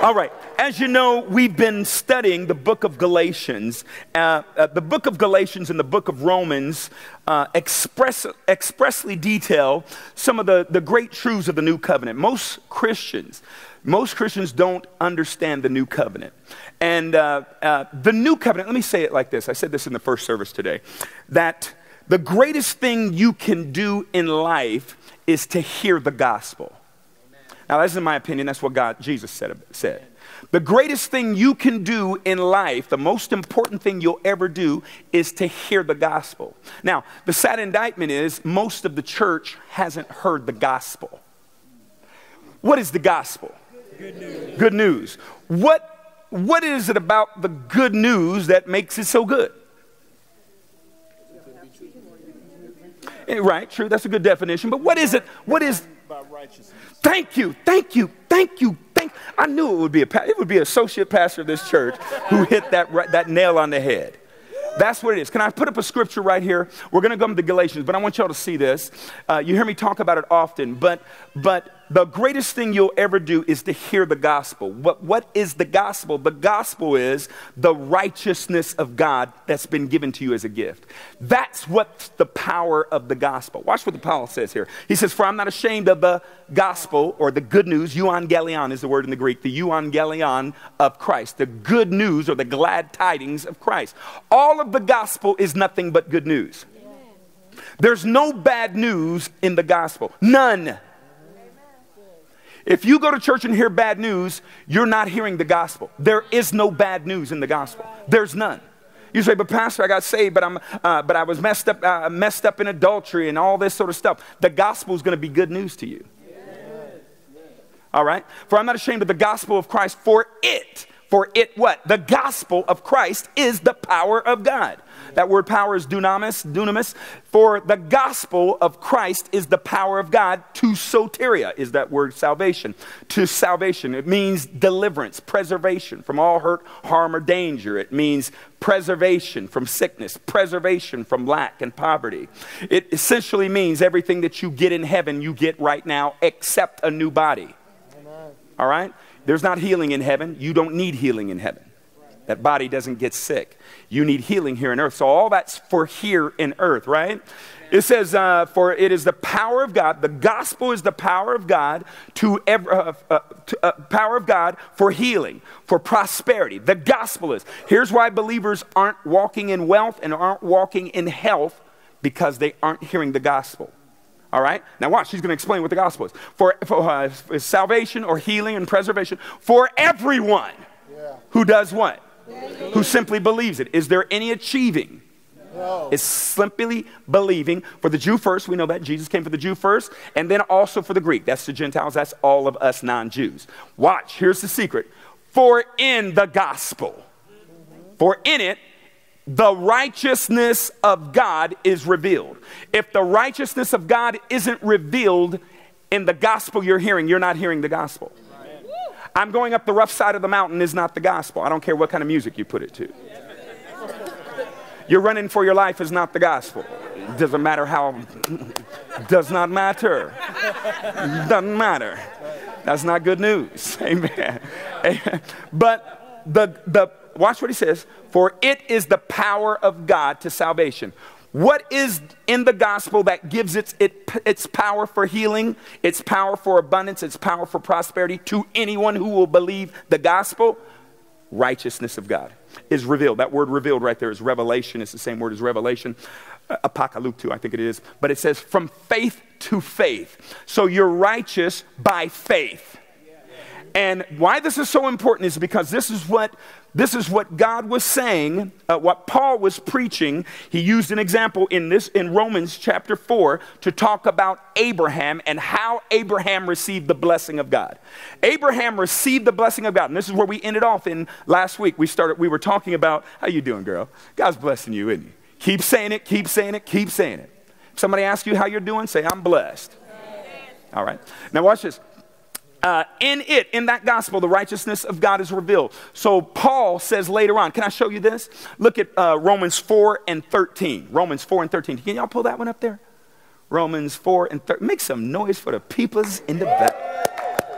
All right. As you know, we've been studying the book of Galatians. The book of Galatians and the book of Romans expressly detail some of the great truths of the new covenant. Most Christians don't understand the new covenant. And the new covenant, let me say it like this. I said this in the first service today, that the greatest thing you can do in life is to hear the gospel. Now, that's in my opinion. That's what Jesus said. The greatest thing you can do in life, the most important thing you'll ever do, is to hear the gospel. Now, the sad indictment is most of the church hasn't heard the gospel. What is the gospel? Good news. Good news. What is it about the good news that makes it so good? Right, true. That's a good definition. But what is it? What is About righteousness. Thank you. I knew it would be an associate pastor of this church who hit that nail on the head. That's what it is. Can I put up a scripture right here? We're going to come to Galatians, but I want y'all to see this. You hear me talk about it often, but the greatest thing you'll ever do is to hear the gospel. What is the gospel? The gospel is the righteousness of God that's been given to you as a gift. That's what's the power of the gospel. Watch what Paul says here. He says, for I'm not ashamed of the gospel, or the good news. Euangelion is the word in the Greek. The euangelion of Christ. The good news, or the glad tidings of Christ. All of the gospel is nothing but good news. There's no bad news in the gospel. None. If you go to church and hear bad news, you're not hearing the gospel. There is no bad news in the gospel. There's none. You say, but pastor, I got saved, but I was messed up in adultery and all this sort of stuff. The gospel is going to be good news to you. All right? For I'm not ashamed of the gospel of Christ, for it what? The gospel of Christ is the power of God. That word power is dunamis. For the gospel of Christ is the power of God to soteria, is that word salvation. To salvation. It means deliverance, preservation from all hurt, harm, or danger. It means preservation from sickness, preservation from lack and poverty. It essentially means everything that you get in heaven, you get right now, except a new body. Amen. All right? There's not healing in heaven. You don't need healing in heaven. That body doesn't get sick. You need healing here on earth. So all that's for here in earth, right? It says, for it is the power of God. The gospel is the power of God power of God for healing, for prosperity. The gospel is. Here's why believers aren't walking in wealth and aren't walking in health, because they aren't hearing the gospel. All right? Now watch, she's going to explain what the gospel is. For salvation or healing and preservation for everyone who does what? Who simply believes it. Is there any achieving? No. It's simply believing. For the Jew first, we know that Jesus came for the Jew first, and then also for the Greek. That's the Gentiles. That's all of us non-Jews. Watch, here's the secret. For in the gospel, for in it, the righteousness of God is revealed. If the righteousness of God isn't revealed in the gospel you're hearing, you're not hearing the gospel. Amen. I'm going up the rough side of the mountain is not the gospel. I don't care what kind of music you put it to. You're running for your life is not the gospel. It doesn't matter how. Does not matter. Doesn't matter. That's not good news. Amen. But watch what he says. For it is the power of God to salvation. What is in the gospel that gives its power for healing, its power for abundance, its power for prosperity to anyone who will believe the gospel? Righteousness of God is revealed. That word revealed right there is revelation. It's the same word as revelation. Apocalypto, I think it is. But it says from faith to faith. So you're righteous by faith. And why this is so important is because this is what God was saying, what Paul was preaching. He used an example in Romans chapter 4 to talk about Abraham and how Abraham received the blessing of God. Abraham received the blessing of God. And this is where we ended off in last week. We were talking about, how you doing, girl? God's blessing you, isn't he? Keep saying it, keep saying it, keep saying it. If somebody asks you how you're doing, say, I'm blessed. All right. Now watch this. In that gospel, the righteousness of God is revealed. So Paul says later on, can I show you this? Look at Romans 4 and 13. Romans 4 and 13. Can y'all pull that one up there? Romans 4 and 13. Make some noise for the peoples in the back.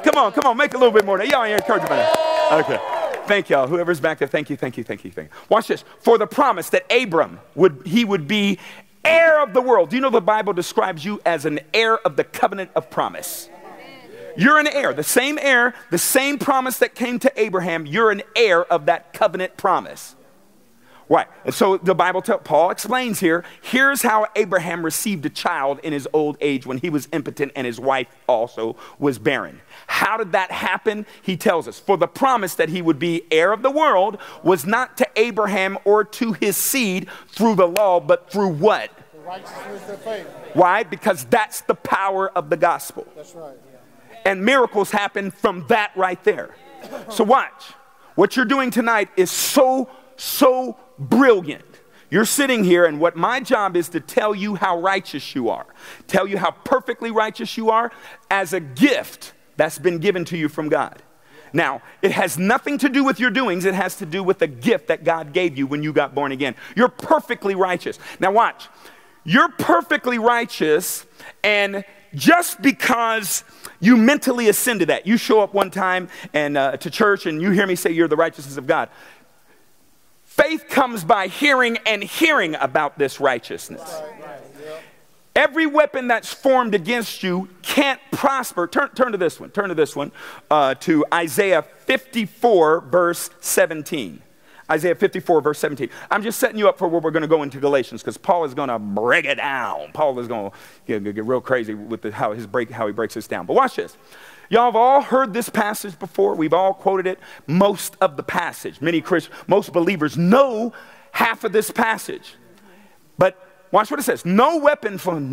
Come on, make a little bit more. Y'all ain't encouraging me. Okay. Thank y'all. Whoever's back there, thank you. Watch this. For the promise that Abram would be heir of the world. Do you know the Bible describes you as an heir of the covenant of promise? You're an heir, the same promise that came to Abraham. You're an heir of that covenant promise. Right. And so the Bible, Paul explains here, here's how Abraham received a child in his old age when he was impotent and his wife also was barren. How did that happen? He tells us, for the promise that he would be heir of the world was not to Abraham or to his seed through the law, but through what? The righteousness of faith. Why? Because that's the power of the gospel. That's right. And miracles happen from that right there. So watch. What you're doing tonight is so brilliant. You're sitting here, and what my job is to tell you how righteous you are. Tell you how perfectly righteous you are as a gift that's been given to you from God. Now, it has nothing to do with your doings. It has to do with the gift that God gave you when you got born again. You're perfectly righteous. Now watch. You're perfectly righteous, and just because you mentally ascend to that, you show up one time and to church and you hear me say you're the righteousness of God. Faith comes by hearing and hearing about this righteousness. Every weapon that's formed against you can't prosper. Turn to this one. To Isaiah 54, verse 17. Isaiah 54, verse 17. I'm just setting you up for where we're going to go into Galatians because Paul is going to break it down. Paul is going to get real crazy with how he breaks this down. But watch this. Y'all have all heard this passage before. We've all quoted it. Most of the passage. Most believers know half of this passage. But watch what it says. No weapon formed.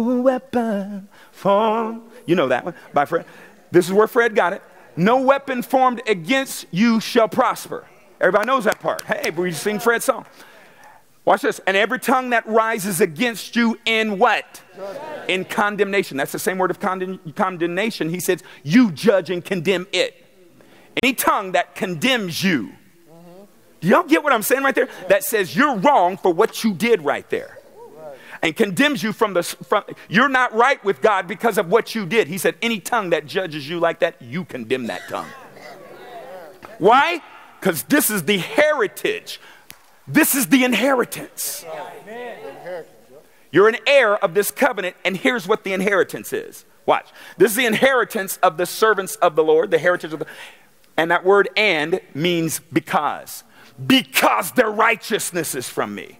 You know that one by Fred. This is where Fred got it. No weapon formed against you shall prosper. Everybody knows that part. Hey, we sing Fred's song. Watch this. And every tongue that rises against you in what? In condemnation. That's the same word of condemnation. He says, you judge and condemn it. Any tongue that condemns you. Do y'all get what I'm saying right there? That says you're wrong for what you did right there. And condemns you from you're not right with God because of what you did. He said, any tongue that judges you like that, you condemn that tongue. Why? Because this is the heritage. This is the inheritance. You're an heir of this covenant, and here's what the inheritance is. Watch. This is the inheritance of the servants of the Lord, the heritage of the... And that word "and" means because. Because their righteousness is from me.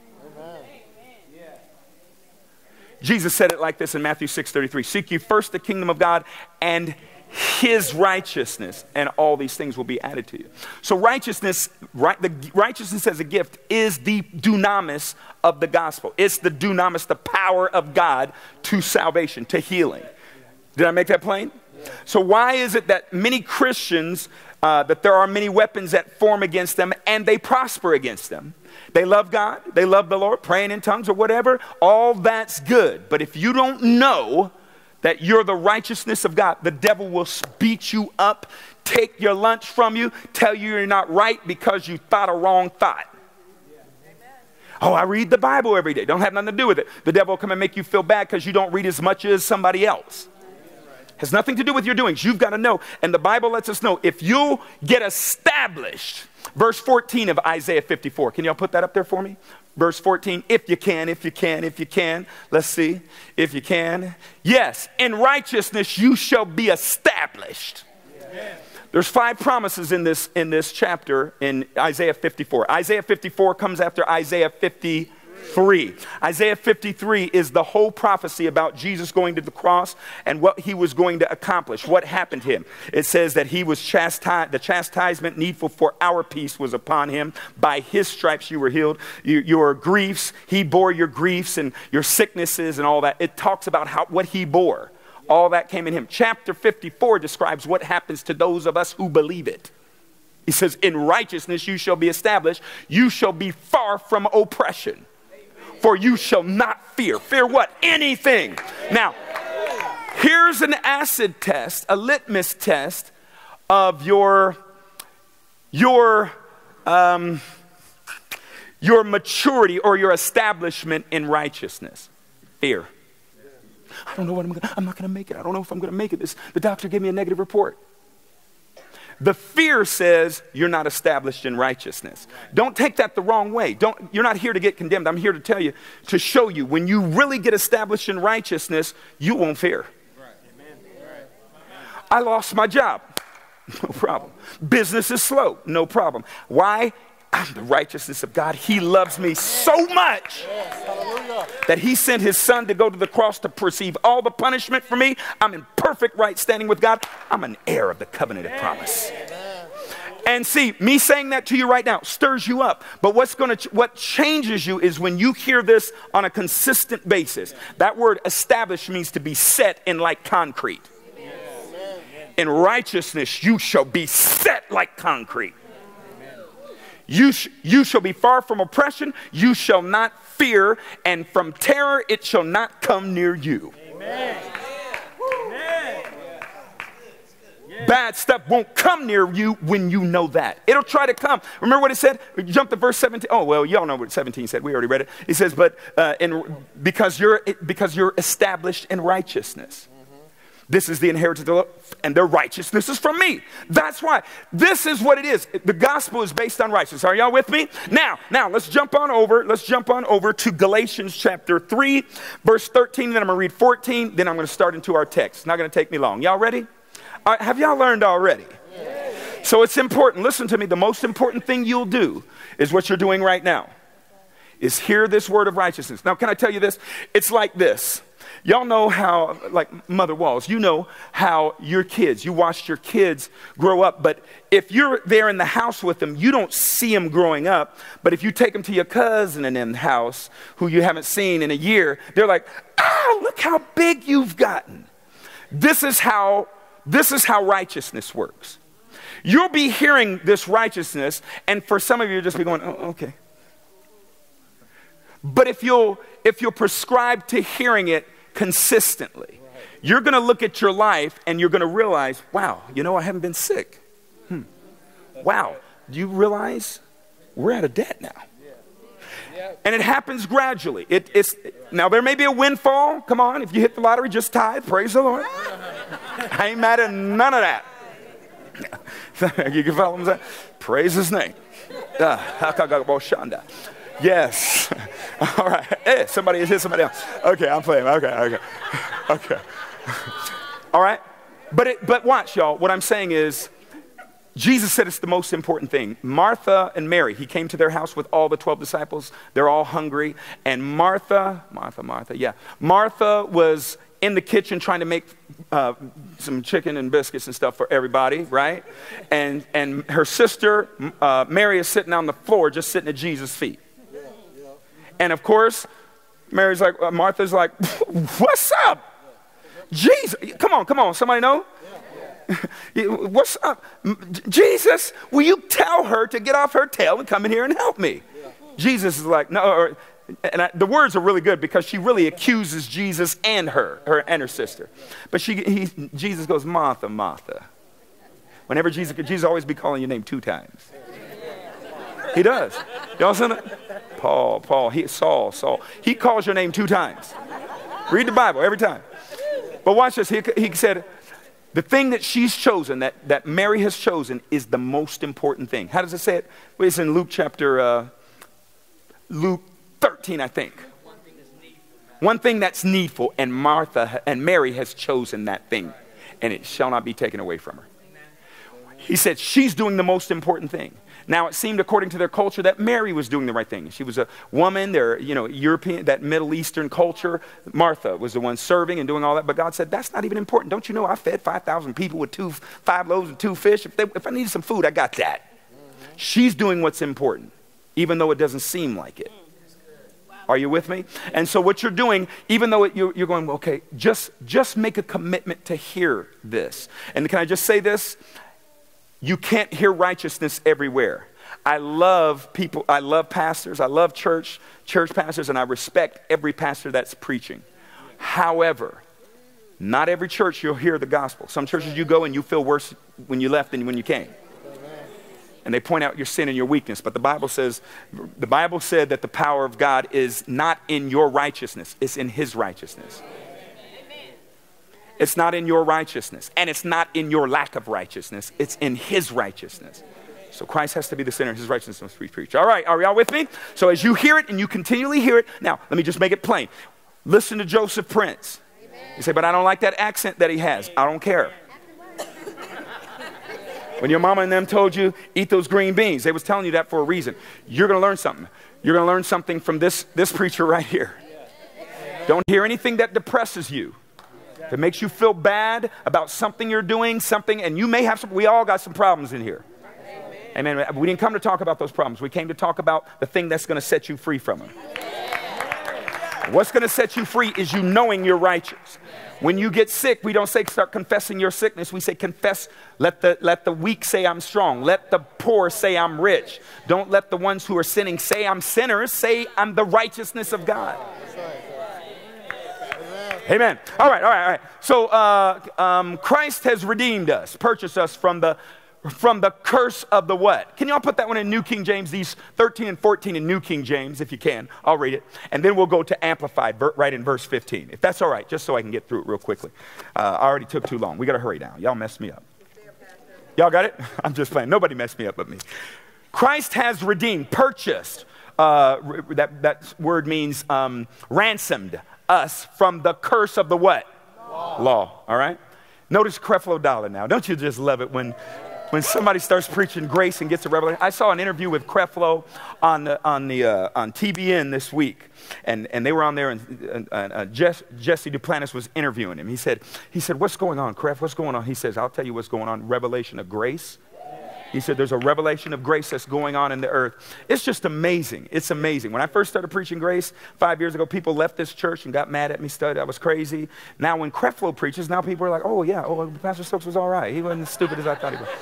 Jesus said it like this in Matthew 6:33. Seek ye first the kingdom of God and his righteousness, and all these things will be added to you. So righteousness as a gift is the dunamis of the gospel. It's the dunamis, the power of God to salvation, to healing. Did I make that plain? So why is it that many Christians, that there are many weapons that form against them and they prosper against them? They love God, they love the Lord, praying in tongues or whatever. All that's good. But if you don't know that you're the righteousness of God, the devil will beat you up, take your lunch from you, tell you you're not right because you thought a wrong thought. Oh, I read the Bible every day. Don't have nothing to do with it. The devil will come and make you feel bad because you don't read as much as somebody else. Has nothing to do with your doings. You've got to know. And the Bible lets us know if you'll get established. Verse 14 of Isaiah 54. Can y'all put that up there for me? Verse 14, if you can. Let's see, if you can. Yes, in righteousness you shall be established. Amen. There's 5 promises in this chapter in Isaiah 54. Isaiah 54 comes after Isaiah 53. Isaiah 53 is the whole prophecy about Jesus going to the cross and what he was going to accomplish, what happened to him. It says that he was chastised, the chastisement needful for our peace was upon him. By his stripes you were healed. Your griefs, he bore your griefs and your sicknesses and all that. It talks about what he bore. All that came in him. Chapter 54 describes what happens to those of us who believe it. He says, in righteousness you shall be established. You shall be far from oppression. For you shall not fear. Fear what? Anything. Now, here's an acid test, a litmus test of your maturity or your establishment in righteousness. Fear. I don't know what I'm not going to make it. I don't know if I'm going to make it. The doctor gave me a negative report. The fear says you're not established in righteousness. Don't take that the wrong way. You're not here to get condemned. I'm here to tell you, to show you, when you really get established in righteousness, you won't fear. I lost my job. No problem. Business is slow. No problem. Why? I'm the righteousness of God. He loves me so much that he sent his son to go to the cross to receive all the punishment for me. I'm in perfect right standing with God. I'm an heir of the covenanted promise. And see, me saying that to you right now stirs you up. But what changes you is when you hear this on a consistent basis. That word established means to be set in like concrete. In righteousness, you shall be set like concrete. You shall be far from oppression. You shall not fear. And from terror, it shall not come near you. Amen. Bad stuff won't come near you when you know that. It'll try to come. Remember what it said? Jump to verse 17. Oh, well, y'all know what 17 said. We already read it. It says, but because you're established in righteousness. This is the inheritance of the Lord, and their righteousness is from me. That's why. This is what it is. The gospel is based on righteousness. Are y'all with me? Now, let's jump on over to Galatians chapter 3, verse 13. Then I'm going to read 14. Then I'm going to start into our text. It's not going to take me long. Y'all ready? Have y'all learned already? Yes. So it's important. Listen to me. The most important thing you'll do is what you're doing right now, is hear this word of righteousness. Now, can I tell you this? It's like this. Y'all know how, like Mother Walls, you know how your kids, you watched your kids grow up, but if you're there in the house with them, you don't see them growing up. But if you take them to your cousin in the house who you haven't seen in a year, they're like, oh, look how big you've gotten. This is how righteousness works. You'll be hearing this righteousness, and for some of you, you'll just be going, oh, okay. But if you'll prescribe to hearing it consistently, you're going to look at your life and you're going to realize, wow, I haven't been sick. Wow, do you realize we're out of debt now? And it happens gradually. Now there may be a windfall. Come on, if you hit the lottery, just tithe. Praise the Lord. I ain't mad at none of that. You can follow him. Praise his name. Yes. All right. Hey, somebody has hit somebody else. Okay, I'm playing. Okay. All right. But watch, y'all. What I'm saying is, Jesus said it's the most important thing. Martha and Mary, he came to their house with all the 12 disciples. They're all hungry. And Martha was in the kitchen trying to make some chicken and biscuits and stuff for everybody, right? And her sister, Mary, is sitting on the floor, just sitting at Jesus' feet. And of course, Martha's like, what's up? Jesus, come on, somebody know? What's up? Jesus, will you tell her to get off her tail and come in here and help me? Jesus is like, no, the words are really good because she really accuses Jesus and her sister. But Jesus goes, Martha, Martha. Whenever Jesus always be calling your name 2 times. He does. Y'all seen it? Paul, Saul. He calls your name 2 times. Read the Bible every time. But watch this. He said, the thing that she's chosen, that Mary has chosen, is the most important thing. How does it say it? Well, it's in Luke 13, I think. One thing that's needful, and Martha and Mary has chosen that thing, and it shall not be taken away from her. He said she's doing the most important thing. Now, it seemed, according to their culture, that Mary was doing the right thing. She was a woman, European, that Middle Eastern culture. Martha was the one serving and doing all that. But God said, that's not even important. Don't you know I fed 5,000 people with 5 loaves and 2 fish? If I needed some food, I got that. She's doing what's important, even though it doesn't seem like it. Are you with me? And so what you're doing, even though you're going, okay, just make a commitment to hear this. And can I just say this? You can't hear righteousness everywhere. I love people. I love pastors. I love church pastors, and I respect every pastor that's preaching. However, not every church you'll hear the gospel. Some churches you go and you feel worse when you left than when you came. And they point out your sin and your weakness. But the Bible said that the power of God is not in your righteousness. It's in his righteousness. It's not in your righteousness. And it's not in your lack of righteousness. It's in his righteousness. So Christ has to be the center. His righteousness must be preached. All right, are y'all with me? So as you hear it and you continually hear it, now let me just make it plain. Listen to Joseph Prince. You say, but I don't like that accent that he has. I don't care. When your mama and them told you, eat those green beans, they was telling you that for a reason. You're going to learn something. You're going to learn something from this preacher right here. Don't hear anything that depresses you, that makes you feel bad about something you're doing, and you may have some, we all got some problems in here. Amen. We didn't come to talk about those problems. We came to talk about the thing that's going to set you free from them. What's going to set you free is you knowing you're righteous. When you get sick, we don't say start confessing your sickness. We say confess. Let the weak say I'm strong. Let the poor say I'm rich. Don't let the ones who are sinning say I'm sinners. Say I'm the righteousness of God. Amen. All right. So Christ has redeemed us, purchased us from the curse of the what? Can y'all put that one in New King James, these 13 and 14 in New King James, if you can. I'll read it. And then we'll go to Amplified right in verse 15, if that's all right, just so I can get through it real quickly. I already took too long. We got to hurry now. Y'all messed me up. Y'all got it? I'm just playing. Nobody messed me up but me. Christ has redeemed, purchased. That word means ransomed us from the curse of the what? Law. All right? Notice Creflo Dollar now. Don't you just love it when somebody starts preaching grace and gets a revelation? I saw an interview with Creflo on TBN this week, and they were on there, and Jesse Duplantis was interviewing him. He said, "What's going on, Cref? What's going on?" He says, "I'll tell you what's going on. Revelation of grace." He said, "There's a revelation of grace that's going on in the earth." It's just amazing. It's amazing. When I first started preaching grace 5 years ago, people left this church and got mad at me, said I was crazy. Now when Creflo preaches, now people are like, "Oh yeah, Pastor Stokes was all right. He wasn't as stupid as I thought he was."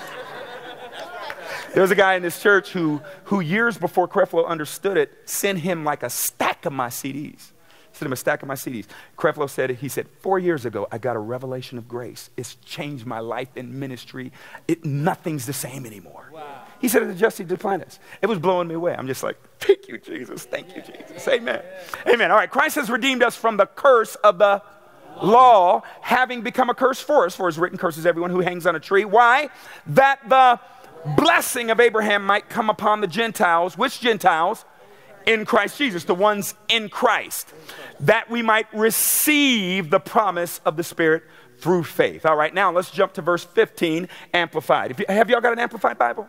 There was a guy in this church who years before Creflo understood it, sent him like a stack of my CDs. Sent him a stack of my CDs. Creflo said, 4 years ago, I got a revelation of grace. It's changed my life in ministry. Nothing's the same anymore. Wow. He said it to Jesse Duplantis. It was blowing me away. I'm just like, thank you, Jesus. Thank you, Jesus. Amen. Amen. All right. Christ has redeemed us from the curse of the law, having become a curse for us. For it's written, curses everyone who hangs on a tree. Why? That the blessing of Abraham might come upon the Gentiles. Which Gentiles? In Christ Jesus, the ones in Christ, that we might receive the promise of the Spirit through faith. All right, now let's jump to verse 15, Amplified. Have y'all got an Amplified Bible?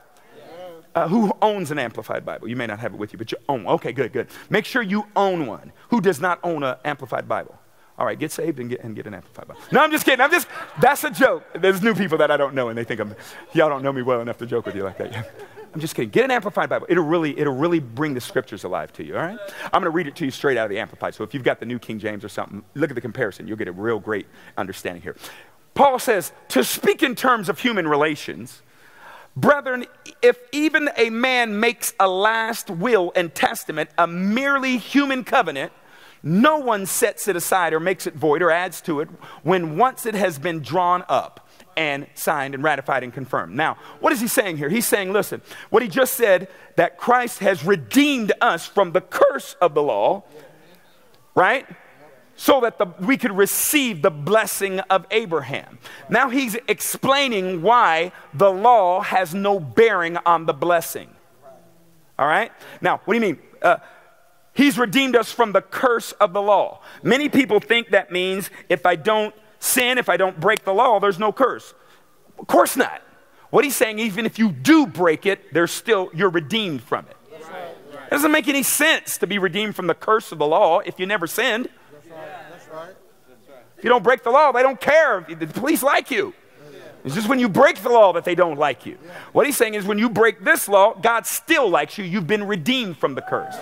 Who owns an Amplified Bible? You may not have it with you, but you own one. Okay, good. Make sure you own one. Who does not own an Amplified Bible? All right, get saved and get an Amplified Bible. No, I'm just kidding. That's a joke. There's new people that I don't know, and they think y'all don't know me well enough to joke with you like that. I'm just kidding. Get an Amplified Bible. It'll really bring the scriptures alive to you, all right? I'm going to read it to you straight out of the Amplified. So if you've got the New King James or something, look at the comparison. You'll get a real great understanding here. Paul says, to speak in terms of human relations, brethren, if even a man makes a last will and testament, a merely human covenant, no one sets it aside or makes it void or adds to it when once it has been drawn up and signed and ratified and confirmed. Now, what is he saying here? He's saying, listen, what he just said, that Christ has redeemed us from the curse of the law, right? So that we could receive the blessing of Abraham. Now he's explaining why the law has no bearing on the blessing. All right? Now, what do you mean? He's redeemed us from the curse of the law. Many people think that means if I don't sin, if I don't break the law, there's no curse. Of course not. What he's saying, even if you do break it, you're redeemed from it. It doesn't make any sense to be redeemed from the curse of the law if you never sinned. That's right. If you don't break the law, they don't care. The police like you. It's just when you break the law that they don't like you. What he's saying is when you break this law, God still likes you. You've been redeemed from the curse.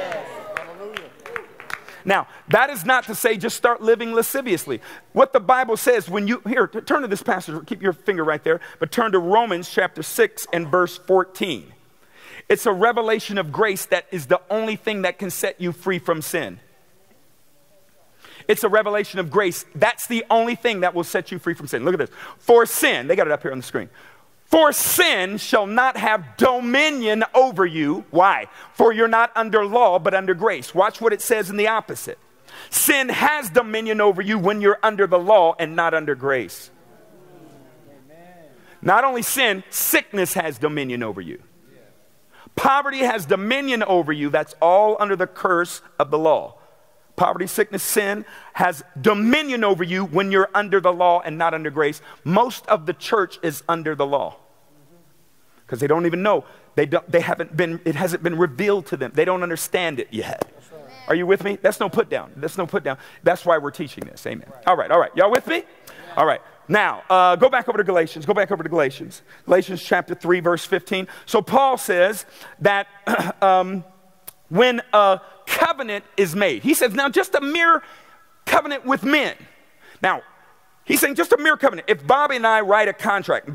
Now, that is not to say just start living lasciviously. What the Bible says when turn to this passage, keep your finger right there, but turn to Romans chapter 6 and verse 14. It's a revelation of grace that is the only thing that can set you free from sin. It's a revelation of grace. That's the only thing that will set you free from sin. Look at this. For sin, they got it up here on the screen. For sin shall not have dominion over you. Why? For you're not under law, but under grace. Watch what it says in the opposite. Sin has dominion over you when you're under the law and not under grace. Not only sin, sickness has dominion over you. Poverty has dominion over you. That's all under the curse of the law. Poverty, sickness, sin has dominion over you when you're under the law and not under grace. Most of the church is under the law because they don't even know. It hasn't been revealed to them. They don't understand it yet. Are you with me? That's no put down. That's why we're teaching this. Amen. All right. Y'all with me? All right. Now, go back over to Galatians. Galatians chapter 3, verse 15. So Paul says that when a covenant is made, he says, now just a mere covenant with men. Now, he's saying just a mere covenant. If Bobby and I write a contract,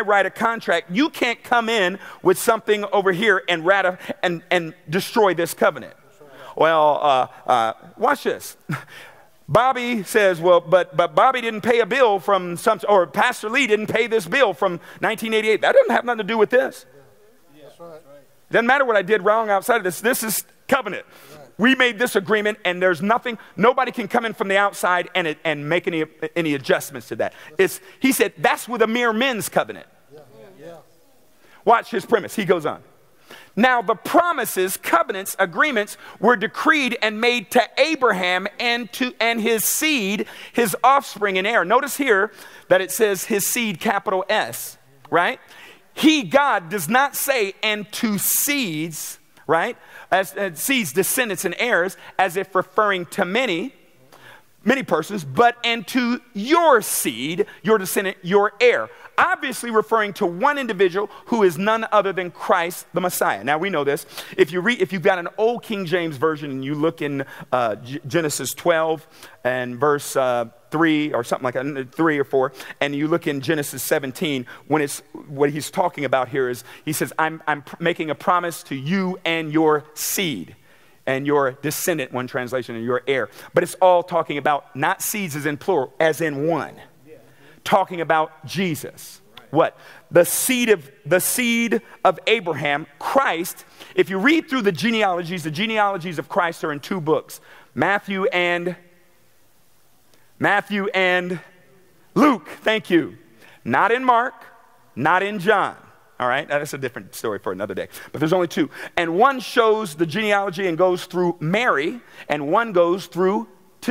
you can't come in with something over here and destroy this covenant. Well, watch this. Bobby says, well, but Bobby didn't pay a bill from or Pastor Lee didn't pay this bill from 1988. That doesn't have nothing to do with this. That's right. Doesn't matter what I did wrong outside of this. This is covenant. Right. We made this agreement, and there's nobody can come in from the outside and make any adjustments to that. He said, that's with a mere men's covenant. Yeah. Watch his premise. He goes on. Now the promises, covenants, agreements were decreed and made to Abraham and his seed, his offspring and heir. Notice here that it says his seed, capital S, right? God does not say and to seeds, right? As seeds, descendants and heirs, as if referring to many persons, but and to your seed, your descendant, your heir. Obviously referring to one individual who is none other than Christ the Messiah. Now we know this. If you've got an old King James version and you look in Genesis 12 and verse 3 or something like that, 3 or 4, and you look in Genesis 17, what he's talking about here is, he says, I'm making a promise to you and your seed. And your descendant, one translation, and your heir. But it's all talking about not seeds as in plural, as in one. Talking about Jesus. What? The seed of Abraham, Christ. If you read through the genealogies of Christ are in 2 books. Matthew and Luke. Thank you. Not in Mark, not in John. All right, that's a different story for another day. But there's only 2. And one shows the genealogy and goes through Mary, and one goes through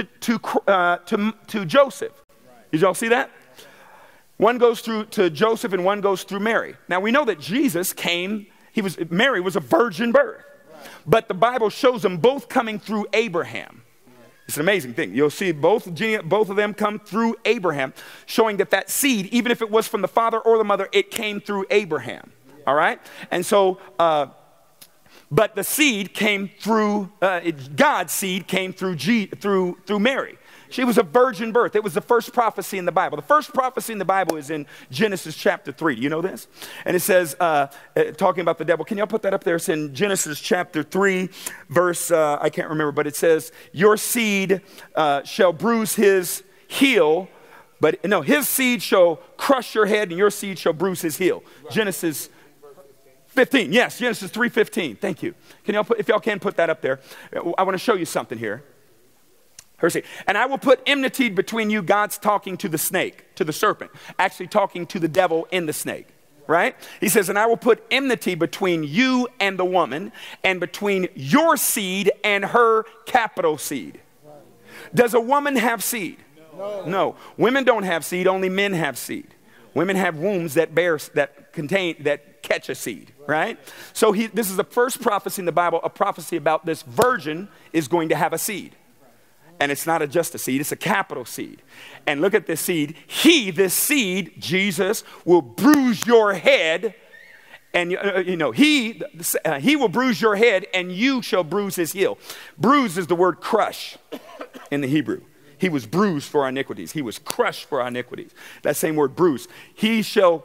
to Joseph. Did y'all see that? One goes through to Joseph and one goes through Mary. Now we know that Jesus came, Mary was a virgin birth. But the Bible shows them both coming through Abraham. It's an amazing thing. You'll see both of them come through Abraham, showing that seed, even if it was from the father or the mother, it came through Abraham. All right? And so, but the seed came through, God's seed came through Mary. She was a virgin birth. It was the first prophecy in the Bible. The first prophecy in the Bible is in Genesis chapter 3. Do you know this? And it says, talking about the devil. Can y'all put that up there? It's in Genesis chapter 3, verse, I can't remember, but it says, your seed shall bruise his heel, but no, his seed shall crush your head and your seed shall bruise his heel. Right. Genesis 15. Yes, Genesis 3:15. Thank you. If y'all can put that up there. I want to show you something here. And I will put enmity between you. God's talking to the snake, to the serpent, actually talking to the devil in the snake, right? He says, and I will put enmity between you and the woman, and between your seed and her, capital seed. Does a woman have seed? No. Women don't have seed, only men have seed. Women have wombs that catch a seed, right? So this is the first prophecy in the Bible, a prophecy about this virgin is going to have a seed. And it's not just a seed, it's a capital seed. And look at this seed. This seed, Jesus, will bruise your head. And, he will bruise your head and you shall bruise his heel. Bruise is the word crush in the Hebrew. He was bruised for our iniquities. He was crushed for our iniquities. That same word, bruise. He shall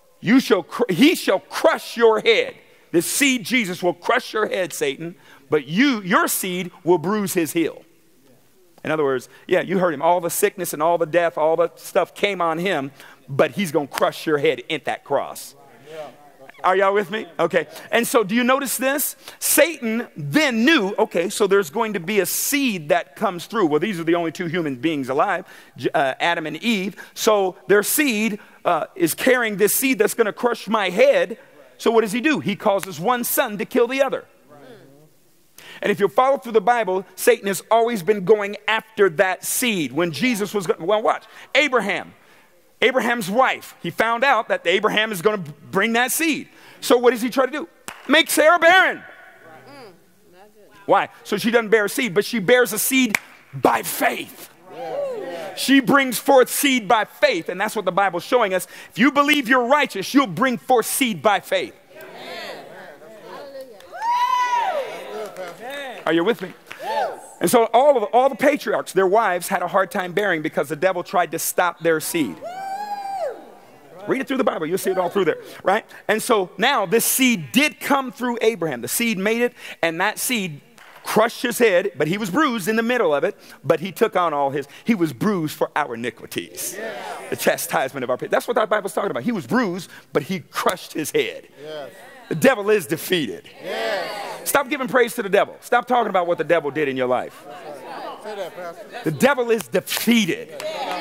crush your head. This seed, Jesus, will crush your head, Satan. But your seed will bruise his heel. In other words, you heard him. All the sickness and all the death, all the stuff came on him, but he's going to crush your head in that cross. Are y'all with me? Okay. And so do you notice this? Satan then knew, okay, so there's going to be a seed that comes through. Well, these are the only two human beings alive, Adam and Eve. So their seed is carrying this seed that's going to crush my head. So what does he do? He causes one son to kill the other. And if you follow through the Bible, Satan has always been going after that seed. When Jesus was going, well, watch. Abraham's wife, he found out that Abraham is going to bring that seed. So what does he try to do? Make Sarah barren. Why? So she doesn't bear a seed, but she bears a seed by faith. She brings forth seed by faith, and that's what the Bible's showing us. If you believe you're righteous, you'll bring forth seed by faith. Are you with me? And so all the patriarchs, their wives had a hard time bearing because the devil tried to stop their seed. Read it through the Bible. You'll see it all through there, right? And so now this seed did come through Abraham. The seed made it, and that seed crushed his head, but he was bruised in the middle of it, but he took on he was bruised for our iniquities. The chastisement of our pain. That's what that Bible's talking about. He was bruised, but he crushed his head. The devil is defeated. Stop giving praise to the devil. Stop talking about what the devil did in your life. The devil is defeated.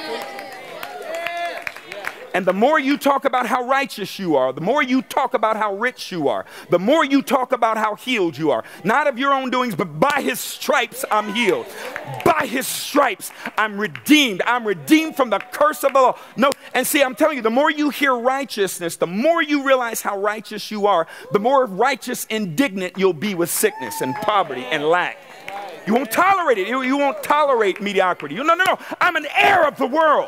And the more you talk about how righteous you are, the more you talk about how rich you are, the more you talk about how healed you are, not of your own doings, but by his stripes I'm healed. By his stripes I'm redeemed. I'm redeemed from the curse of the law. No, and see, I'm telling you, the more you hear righteousness, the more you realize how righteous you are, the more righteous indignant you'll be with sickness and poverty and lack. You won't tolerate it. You won't tolerate mediocrity. No. I'm an heir of the world.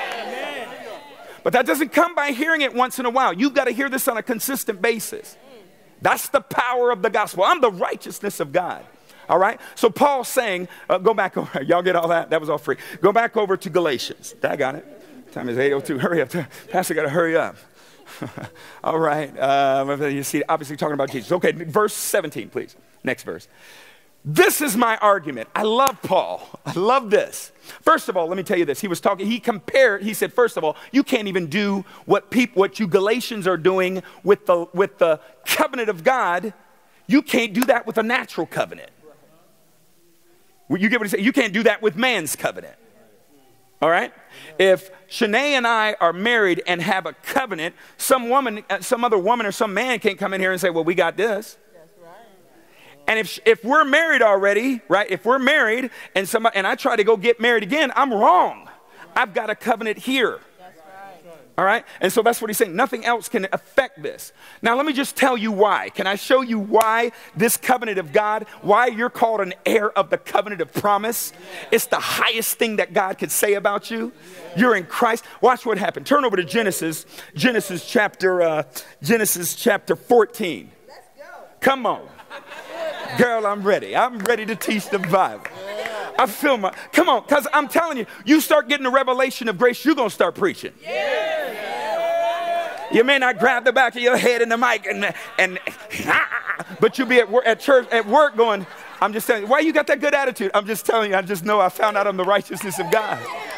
But that doesn't come by hearing it once in a while. You've got to hear this on a consistent basis. That's the power of the gospel. I'm the righteousness of God. All right? So Paul's saying, go back over. Y'all get all that? That was all free. Go back over to Galatians. I got it. Time is 8:02. Hurry up. Pastor got to hurry up. All right. You see, obviously talking about Jesus. Okay, verse 17, please. Next verse. This is my argument. I love Paul. I love this. First of all, let me tell you this. He said, first of all, you can't even do what you Galatians are doing with the covenant of God. You can't do that with a natural covenant. You get what he said? You can't do that with man's covenant. All right? If Shanae and I are married and have a covenant, some other woman or some man can't come in here and say, well, we got this. And if we're married already, right? If we're married and I try to go get married again, I'm wrong. I've got a covenant here. That's right. All right? And so that's what he's saying. Nothing else can affect this. Now, let me just tell you why. Can I show you why this covenant of God, why you're called an heir of the covenant of promise? It's the highest thing that God could say about you. You're in Christ. Watch what happened. Turn over to Genesis chapter 14. Let's go. Come on. Girl, I'm ready. I'm ready to teach the Bible. I feel come on, because I'm telling you, you start getting the revelation of grace, you're going to start preaching. You may not grab the back of your head in the mic, but you'll be at church, at work going, I'm just telling you, why you got that good attitude? I'm just telling you, I just know I found out I'm the righteousness of God.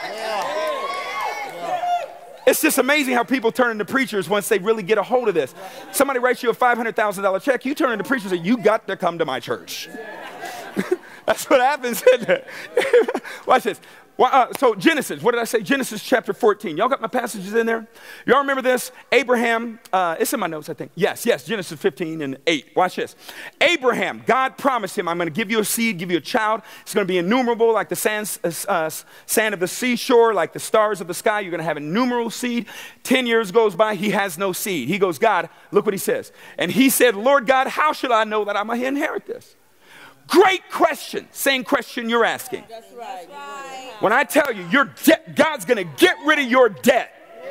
It's just amazing how people turn into preachers once they really get a hold of this. Somebody writes you a $500,000 check, you turn into preachers and say, you got to come to my church. That's what happens, isn't it? Watch this. So Genesis, what did I say? Genesis chapter 14. Y'all got my passages in there? Y'all remember this? Abraham, it's in my notes, I think. Yes, Genesis 15 and 8. Watch this. Abraham, God promised him, I'm going to give you a seed, give you a child. It's going to be innumerable like the sand of the seashore, like the stars of the sky. You're going to have innumerable seed. 10 years goes by, he has no seed. He goes, God, look what he says. And he said, Lord God, how should I know that I'm going to inherit this? Great question. Same question you're asking. That's right. When I tell you, your debt, God's going to get rid of your debt.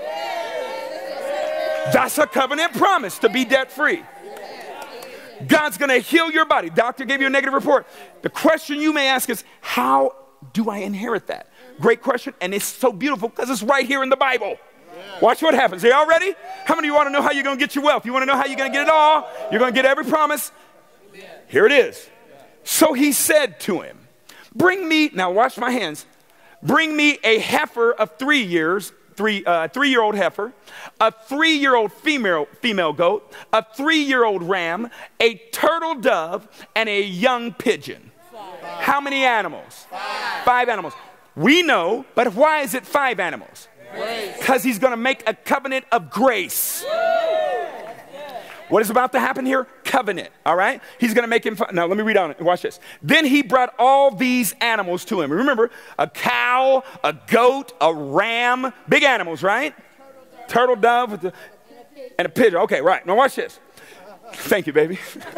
That's a covenant promise to be debt free. God's going to heal your body. Doctor gave you a negative report. The question you may ask is, how do I inherit that? Great question. And it's so beautiful because it's right here in the Bible. Watch what happens. Are y'all ready? How many of you want to know how you're going to get your wealth? You want to know how you're going to get it all? You're going to get every promise? Here it is. So he said to him, bring me, now watch my hands, bring me a heifer of 3 years. 3-year-old heifer, a 3-year-old female goat, a 3-year-old ram, a turtle dove, and a young pigeon. 5. How many animals? 5. 5 animals. We know, but why is it 5 animals? Because he's going to make a covenant of grace. What is about to happen here? Covenant, all right? He's going to make him, now let me read on it. Watch this. Then he brought all these animals to him. Remember, a cow, a goat, a ram, big animals, right? Turtle dove, and a pigeon. Okay, right. Now watch this. Thank you, baby.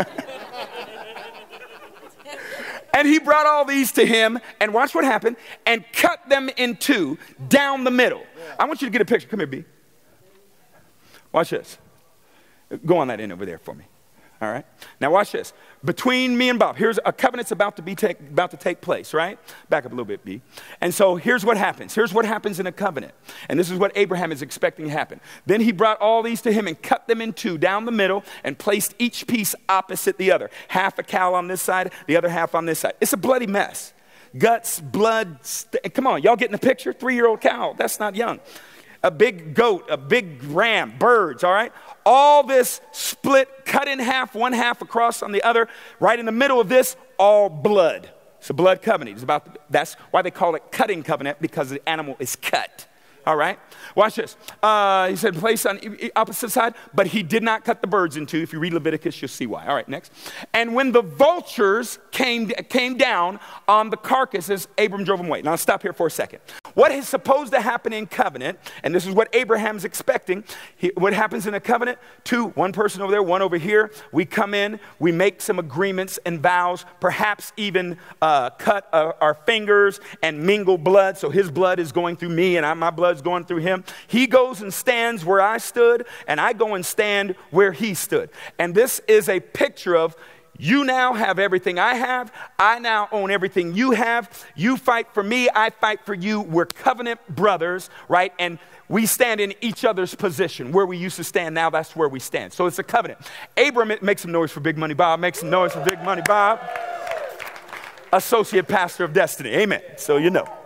And he brought all these to him, and watch what happened, and cut them in two down the middle. I want you to get a picture. Come here, B. Watch this. Go on that end over there for me. All right? Now watch this. Between me and Bob, here's a covenant's about to take place, right? Back up a little bit, B. And so here's what happens. Here's what happens in a covenant. And this is what Abraham is expecting to happen. Then he brought all these to him and cut them in two down the middle and placed each piece opposite the other. Half a cow on this side, the other half on this side. It's a bloody mess. Guts, blood. Come on, y'all getting the picture? 3-year-old cow. That's not young. A big goat, a big ram, birds, all right? All this split, cut in half, one half across on the other. Right in the middle of this, all blood. It's a blood covenant. That's why they call it cutting covenant, because the animal is cut. All right? Watch this. He said place on opposite side, but he did not cut the birds in two. If you read Leviticus, you'll see why. All right, next. And when the vultures came down on the carcasses, Abram drove them away. Now, I'll stop here for a second. What is supposed to happen in covenant, and this is what Abraham's expecting, what happens in a covenant? One person over there, one over here. We come in, we make some agreements and vows, perhaps even cut our fingers and mingle blood. So his blood is going through me and my blood's going through him. He goes and stands where I stood, and I go and stand where he stood. And this is a picture of, you now have everything I have. I now own everything you have. You fight for me. I fight for you. We're covenant brothers, right? And we stand in each other's position. Where we used to stand, now that's where we stand. So it's a covenant. Abram, make some noise for Big Money Bob. Make some noise for Big Money Bob. Associate pastor of destiny. Amen. So you know.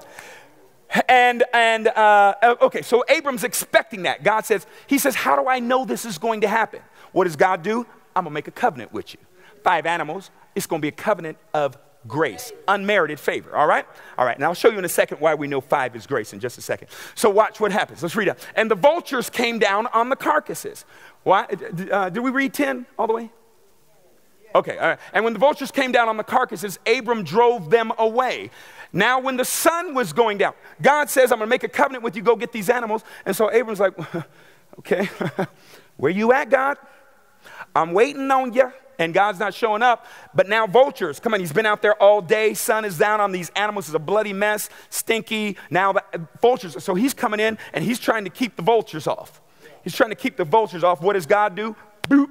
Okay, so Abram's expecting that. God says, he says, how do I know this is going to happen? What does God do? I'm going to make a covenant with you. 5 animals. It's going to be a covenant of grace, unmerited favor. All right? All right. Now I'll show you in a second why we know 5 is grace in just a second. So watch what happens. Let's read it. And the vultures came down on the carcasses. Why? Did we read 10 all the way? Okay. All right. And when the vultures came down on the carcasses, Abram drove them away. Now when the sun was going down, God says, I'm going to make a covenant with you. Go get these animals. And so Abram's like, okay, where you at, God? I'm waiting on you. And God's not showing up. But now vultures, come on, he's been out there all day. Sun is down on these animals. It's a bloody mess, stinky. Now the vultures, so he's coming in and he's trying to keep the vultures off. He's trying to keep the vultures off. What does God do? Boop.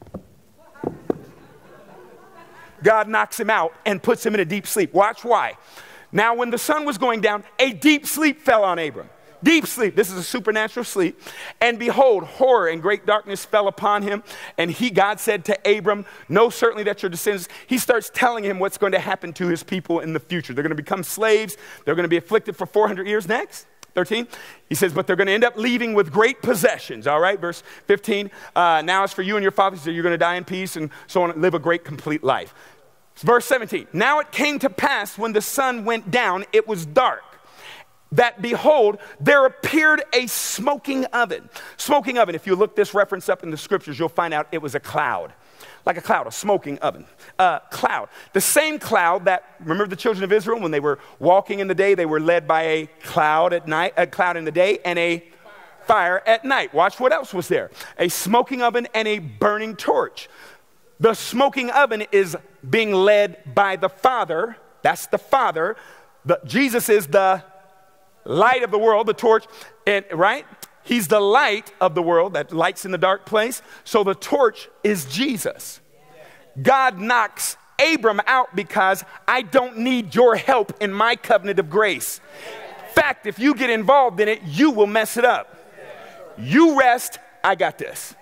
God knocks him out and puts him in a deep sleep. Watch why. Now when the sun was going down, a deep sleep fell on Abram. Deep sleep. This is a supernatural sleep. And behold, horror and great darkness fell upon him. And God said to Abram, know certainly that your descendants, he starts telling him what's going to happen to his people in the future. They're going to become slaves. They're going to be afflicted for 400 years. Next, 13. He says, but they're going to end up leaving with great possessions. All right, verse 15. Now as for you and your fathers, you're going to die in peace and so on, live a great, complete life. Verse 17. Now it came to pass when the sun went down, it was dark, that behold, there appeared a smoking oven. Smoking oven, if you look this reference up in the scriptures, you'll find out it was a cloud. Like a cloud, a smoking oven. Cloud. The same cloud that, remember the children of Israel, when they were walking in the day, they were led by a cloud at night, a cloud in the day, and a fire at night. Watch what else was there. A smoking oven and a burning torch. The smoking oven is being led by the Father. That's the Father. Jesus is the light of the world, the torch, and right? He's the light of the world that lights in the dark place. So the torch is Jesus. God knocks Abram out because I don't need your help in my covenant of grace. In fact, if you get involved in it, you will mess it up. You rest, I got this.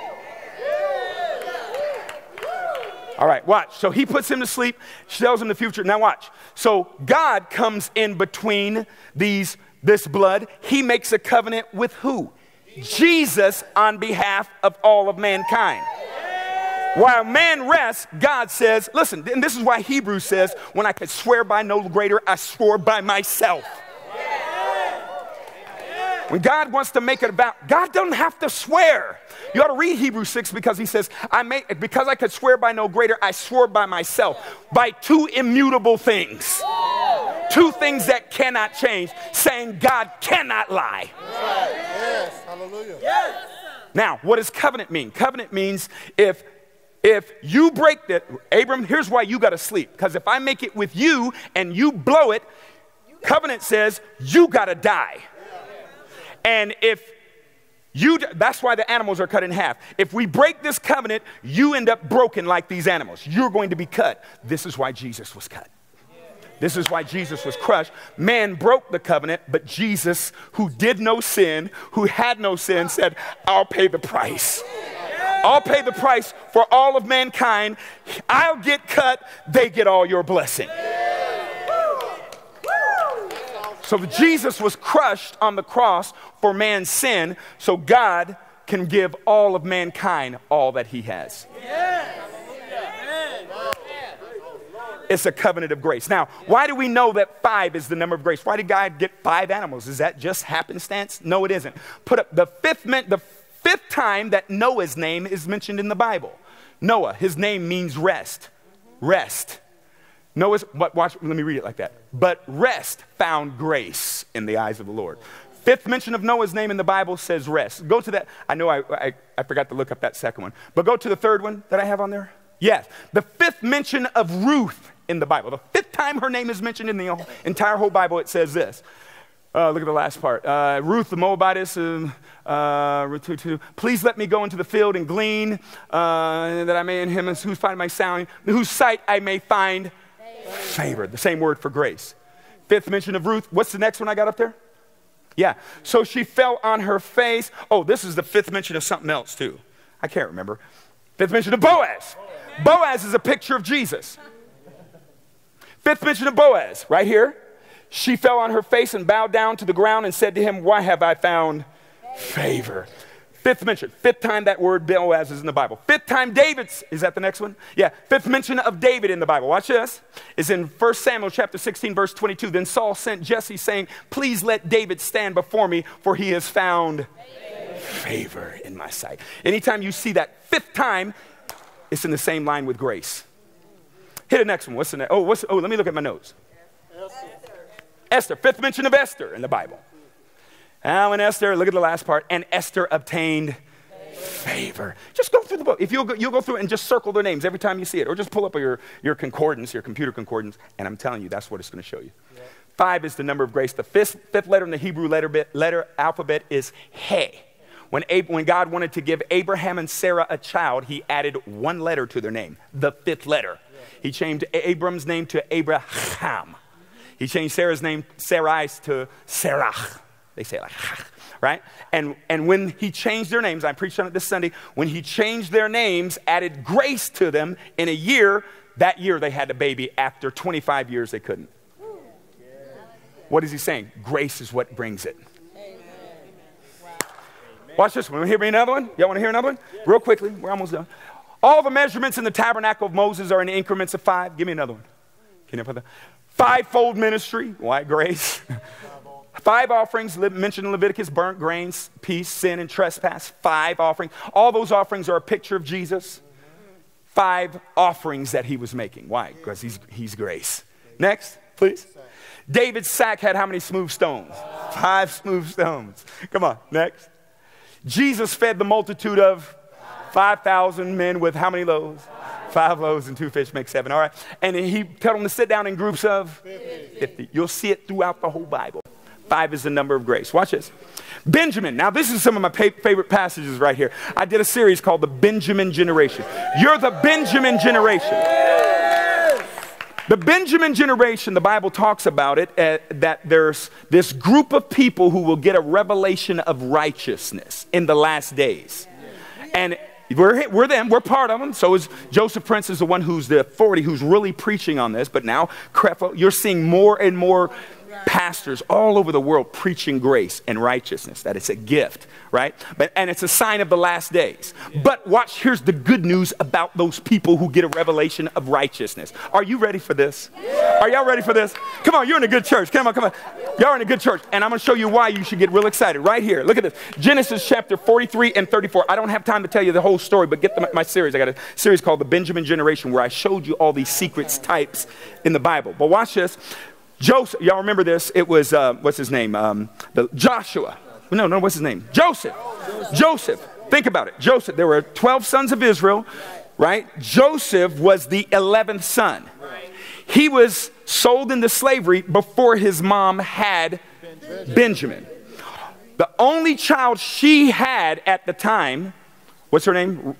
All right, watch. So he puts him to sleep, tells him the future. Now watch. So God comes in between these this blood, he makes a covenant with who? Jesus on behalf of all of mankind. While man rests, God says, listen, and this is why Hebrews says, when I could swear by no greater, I swore by myself. When God wants to make it about, God doesn't have to swear. You ought to read Hebrews 6 because he says, because I could swear by no greater, I swore by myself, by two immutable things. Two things that cannot change, saying God cannot lie. Yes, hallelujah. Yes. Now, what does covenant mean? Covenant means if you break that, Abram, here's why you got to sleep. Because if I make it with you and you blow it, covenant says you got to die. And that's why the animals are cut in half. If we break this covenant, you end up broken like these animals. You're going to be cut. This is why Jesus was cut. This is why Jesus was crushed. Man broke the covenant, but Jesus, who did no sin, who had no sin, said, I'll pay the price. I'll pay the price for all of mankind. I'll get cut. They get all your blessing. So Jesus was crushed on the cross for man's sin, so God can give all of mankind all that he has. It's a covenant of grace. Now, why do we know that 5 is the number of grace? Why did God get 5 animals? Is that just happenstance? No, it isn't. Put up the fifth time that Noah's name is mentioned in the Bible. Noah, his name means rest. Rest. Noah's, watch, let me read it like that. But rest found grace in the eyes of the Lord. 5th mention of Noah's name in the Bible says rest. Go to that. I know I forgot to look up that second one. But go to the 3rd one that I have on there. Yes. The 5th mention of Ruth in the Bible. The 5th time her name is mentioned in the entire whole Bible, it says this. Look at the last part. Ruth the Moabitess, please let me go into the field and glean, that I may in him whose find my sound, whose sight I may find favor. The same word for grace. 5th mention of Ruth. What's the next one I got up there? Yeah. So she fell on her face. Oh, this is the 5th mention of something else too. I can't remember. 5th mention of Boaz. Boaz is a picture of Jesus. 5th mention of Boaz, right here. She fell on her face and bowed down to the ground and said to him, why have I found favor? 5th mention. 5th time that word Boaz is in the Bible. 5th time David's, is that the next one? Yeah. 5th mention of David in the Bible. Watch this. It's in 1 Samuel chapter 16, verse 22. Then Saul sent Jesse saying, please let David stand before me, for he has found favor in my sight. Anytime you see that 5th time, it's in the same line with grace. Hit the next one. What's the next? Let me look at my notes. Esther. 5th mention of Esther in the Bible. Now in Esther, look at the last part. And Esther obtained favor. Just go through the book. If you'll go through it and just circle their names every time you see it. Or just pull up your concordance, your computer concordance. And I'm telling you, that's what it's going to show you. Yeah. 5 is the number of grace. The fifth letter in the Hebrew letter alphabet is He. When God wanted to give Abraham and Sarah a child, he added 1 letter to their name, the 5th letter. Yeah. He changed Abram's name to Abraham. He changed Sarah's name, Sarai, to Sarah. They say it like, right? And when he changed their names, I preached on it this Sunday, when he changed their names, added grace to them in a year, that year they had a baby. After 25 years, they couldn't. What is he saying? Grace is what brings it. Watch this one. Want to hear me another one? Y'all want to hear another one? Real quickly. We're almost done. All the measurements in the tabernacle of Moses are in increments of 5. Give me another one. Can you put that? 5-fold ministry. Why? Grace. 5 offerings mentioned in Leviticus: burnt grains, peace, sin, and trespass. 5 offerings. All those offerings are a picture of Jesus. 5 offerings that he was making. Why? Because he's grace. Next, please. David's sack had how many smooth stones? 5 smooth stones. Come on, next. Jesus fed the multitude of 5,000 men with how many loaves? 5 loaves and 2 fish make 7. All right. And he told them to sit down in groups of 50. You'll see it throughout the whole Bible. 5 is the number of grace. Watch this. Benjamin. Now, this is some of my favorite passages right here. I did a series called The Benjamin Generation. You're the Benjamin generation. The Benjamin generation, the Bible talks about it, that there's this group of people who will get a revelation of righteousness in the last days. And we're them. We're part of them. So is Joseph Prince is the one who's the authority who's really preaching on this. But now, Creflo, you're seeing more and more Pastors all over the world preaching grace and righteousness, that it's a gift, right? And it's a sign of the last days. But watch, here's the good news about those people who get a revelation of righteousness. Are you ready for this? Are y'all ready for this? Come on, you're in a good church. Come on. Y'all are in a good church. And I'm going to show you why you should get real excited right here. Look at this. Genesis chapter 43 and 34. I don't have time to tell you the whole story, but get my series. I got a series called The Benjamin Generation where I showed you all these secrets types in the Bible. But watch this. Joseph, y'all remember this? It was, what's his name? Joshua. No, what's his name? Joseph. Think about it. Joseph. There were 12 sons of Israel, right? Joseph was the 11th son. He was sold into slavery before his mom had Benjamin. The only child she had at the time, what's her name?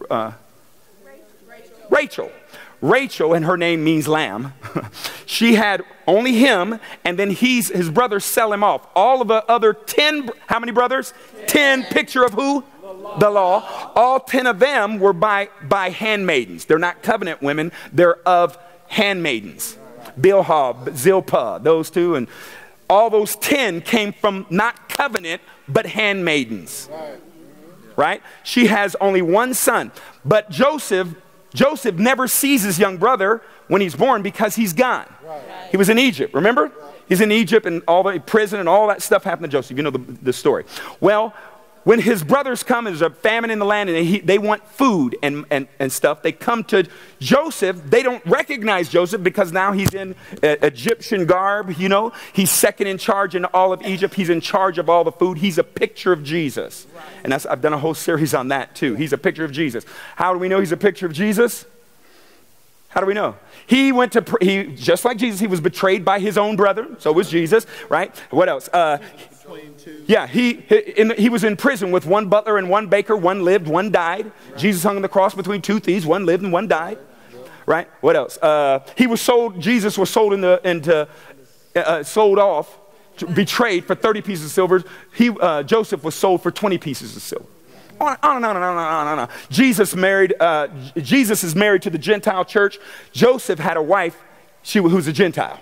Rachel, and her name means lamb. She had only him, and then his brothers sell him off. All of the other 10, how many brothers? 10, picture of who? The law. All 10 of them were by handmaidens. They're not covenant women. They're of handmaidens. Bilhah, Zilpah, those two, and all those 10 came from not covenant, but handmaidens. Right? She has only one son. But Joseph never sees his young brother when he's born because he's gone. He was in Egypt, remember? He's in Egypt and all the prison and all that stuff happened to Joseph. You know the story. Well, when his brothers come, there's a famine in the land and they want food and stuff. They come to Joseph. They don't recognize Joseph because now he's in Egyptian garb, you know. He's second in charge in all of Egypt. He's in charge of all the food. He's a picture of Jesus. And I've done a whole series on that too. He's a picture of Jesus. How do we know he's a picture of Jesus? How do we know? He just like Jesus, he was betrayed by his own brother. So was Jesus, right? What else? Yeah, he was in prison with one butler and one baker. One lived, one died. Jesus hung on the cross between two thieves. One lived and one died. Right? What else? Jesus was sold sold off, betrayed for 30 pieces of silver. Joseph was sold for 20 pieces of silver. On and on. Jesus is married to the Gentile church. Joseph had a wife who's a Gentile.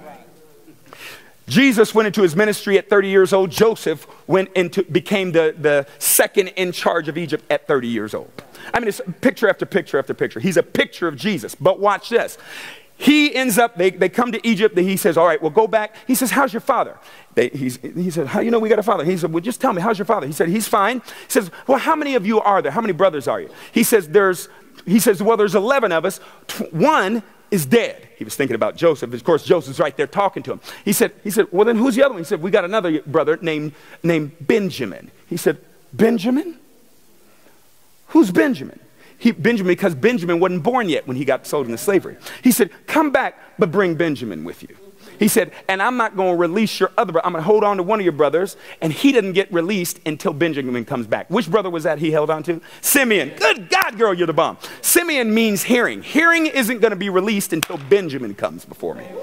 Jesus went into his ministry at 30 years old. Joseph became the second in charge of Egypt at 30 years old. I mean, it's picture after picture after picture. He's a picture of Jesus. But watch this. He ends up, they come to Egypt. He says, all right, well, go back. He says, how's your father? He said, how you know we got a father? He said, well, just tell me, how's your father? He said, he's fine. He says, well, how many of you are there? How many brothers are you? He says, there's 11 of us. One is dead. He was thinking about Joseph. Of course, Joseph's right there talking to him. He said, well, then who's the other one? He said, we got another brother named Benjamin. He said, Benjamin? Who's Benjamin? Because Benjamin wasn't born yet when he got sold into slavery. He said, come back, but bring Benjamin with you. He said, and I'm not going to release your other brother. I'm going to hold on to one of your brothers, and he doesn't get released until Benjamin comes back. Which brother was that he held on to? Simeon. Good God, girl, you're the bomb. Simeon means hearing. Hearing isn't going to be released until Benjamin comes before me.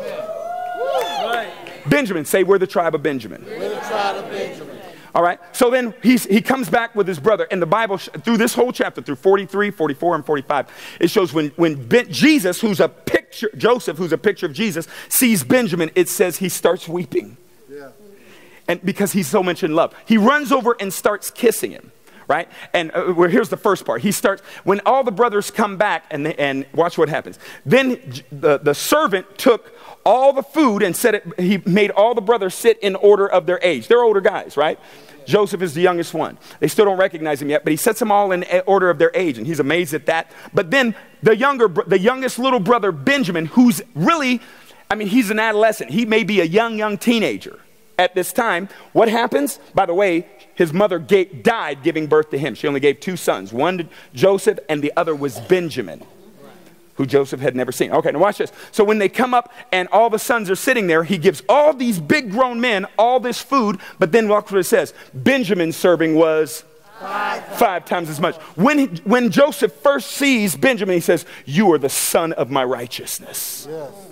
Right. Benjamin, say we're the tribe of Benjamin. We're the tribe of Benjamin. All right, so then he comes back with his brother. And the Bible, through this whole chapter, through 43, 44, and 45, it shows when Jesus, Joseph, who's a picture of Jesus, sees Benjamin, it says he starts weeping. Yeah. And because he's so much in love. He runs over and starts kissing him, right? And here's the first part. When all the brothers come back, and watch what happens. Then the servant took all the food and he made all the brothers sit in order of their age. They're older guys, right? Joseph is the youngest one. They still don't recognize him yet, but he sets them all in order of their age, and he's amazed at that. But then the youngest little brother, Benjamin, who's really, he's an adolescent. He may be a young teenager at this time. What happens? By the way, his mother died giving birth to him. She only gave two sons, one to Joseph and the other was Benjamin, who Joseph had never seen. Okay, now watch this. So when they come up and all the sons are sitting there, he gives all these big grown men all this food, but then watch what it says. Benjamin's serving was five times as much. When Joseph first sees Benjamin, he says, you are the son of my righteousness.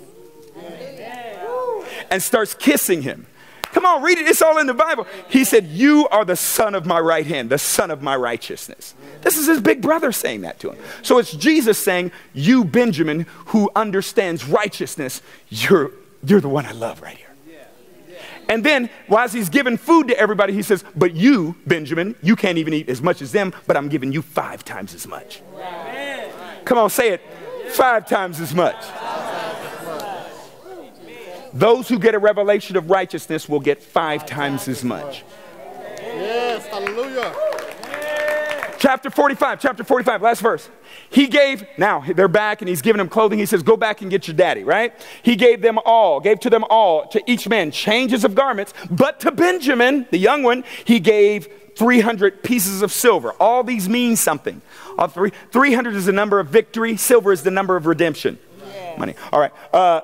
Yes. And starts kissing him. Come on, read it. It's all in the Bible. He said, you are the son of my right hand, the son of my righteousness. This is his big brother saying that to him. So it's Jesus saying, you, Benjamin, who understands righteousness, you're the one I love right here. And then, while he's giving food to everybody, he says, but you, Benjamin, you can't even eat as much as them, but I'm giving you 5 times as much. Come on, say it. 5 times as much. Those who get a revelation of righteousness will get 5 times as much. Yes, hallelujah. Chapter 45, last verse. He gave, now they're back and he's giving them clothing. He says, go back and get your daddy, right? He gave to them all, to each man changes of garments. But to Benjamin, the young one, he gave 300 pieces of silver. All these mean something. 300 is the number of victory. Silver is the number of redemption. Money. All right.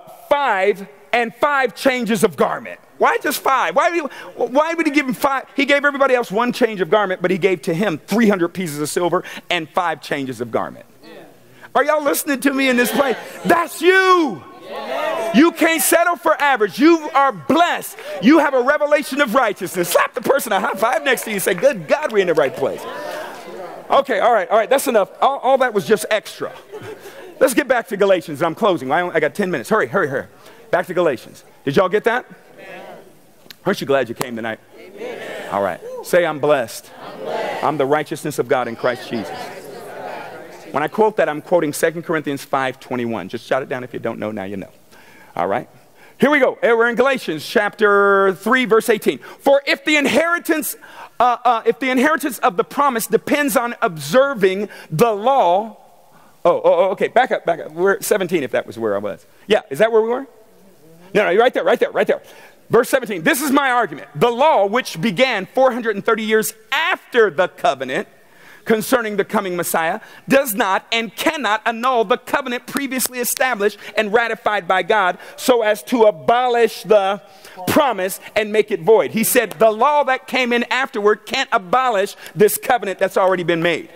5 changes of garment. Why just 5? Why would he give him 5? He gave everybody else 1 change of garment, but he gave to him 300 pieces of silver and 5 changes of garment. Are y'all listening to me in this place? That's you. You can't settle for average. You are blessed. You have a revelation of righteousness. Slap the person a high five next to you and say, good God, we're in the right place. Okay, all right, that's enough. All that was just extra. Let's get back to Galatians. I'm closing. I got 10 minutes. Hurry. Back to Galatians. Did y'all get that? Aren't you glad you came tonight? Amen. All right. Say, I'm blessed. I'm the righteousness of God in Christ Jesus. When I quote that, I'm quoting 2 Corinthians 5:21. Just jot it down if you don't know, now you know. All right. Here we go. We're in Galatians chapter 3, verse 18. For if the inheritance of the promise depends on observing the law. Okay. Back up. We're at 17 if that was where I was. Yeah. Is that where we were? No, right there. Verse 17, this is my argument. The law, which began 430 years after the covenant concerning the coming Messiah, does not and cannot annul the covenant previously established and ratified by God so as to abolish the promise and make it void. He said the law that came in afterward can't abolish this covenant that's already been made.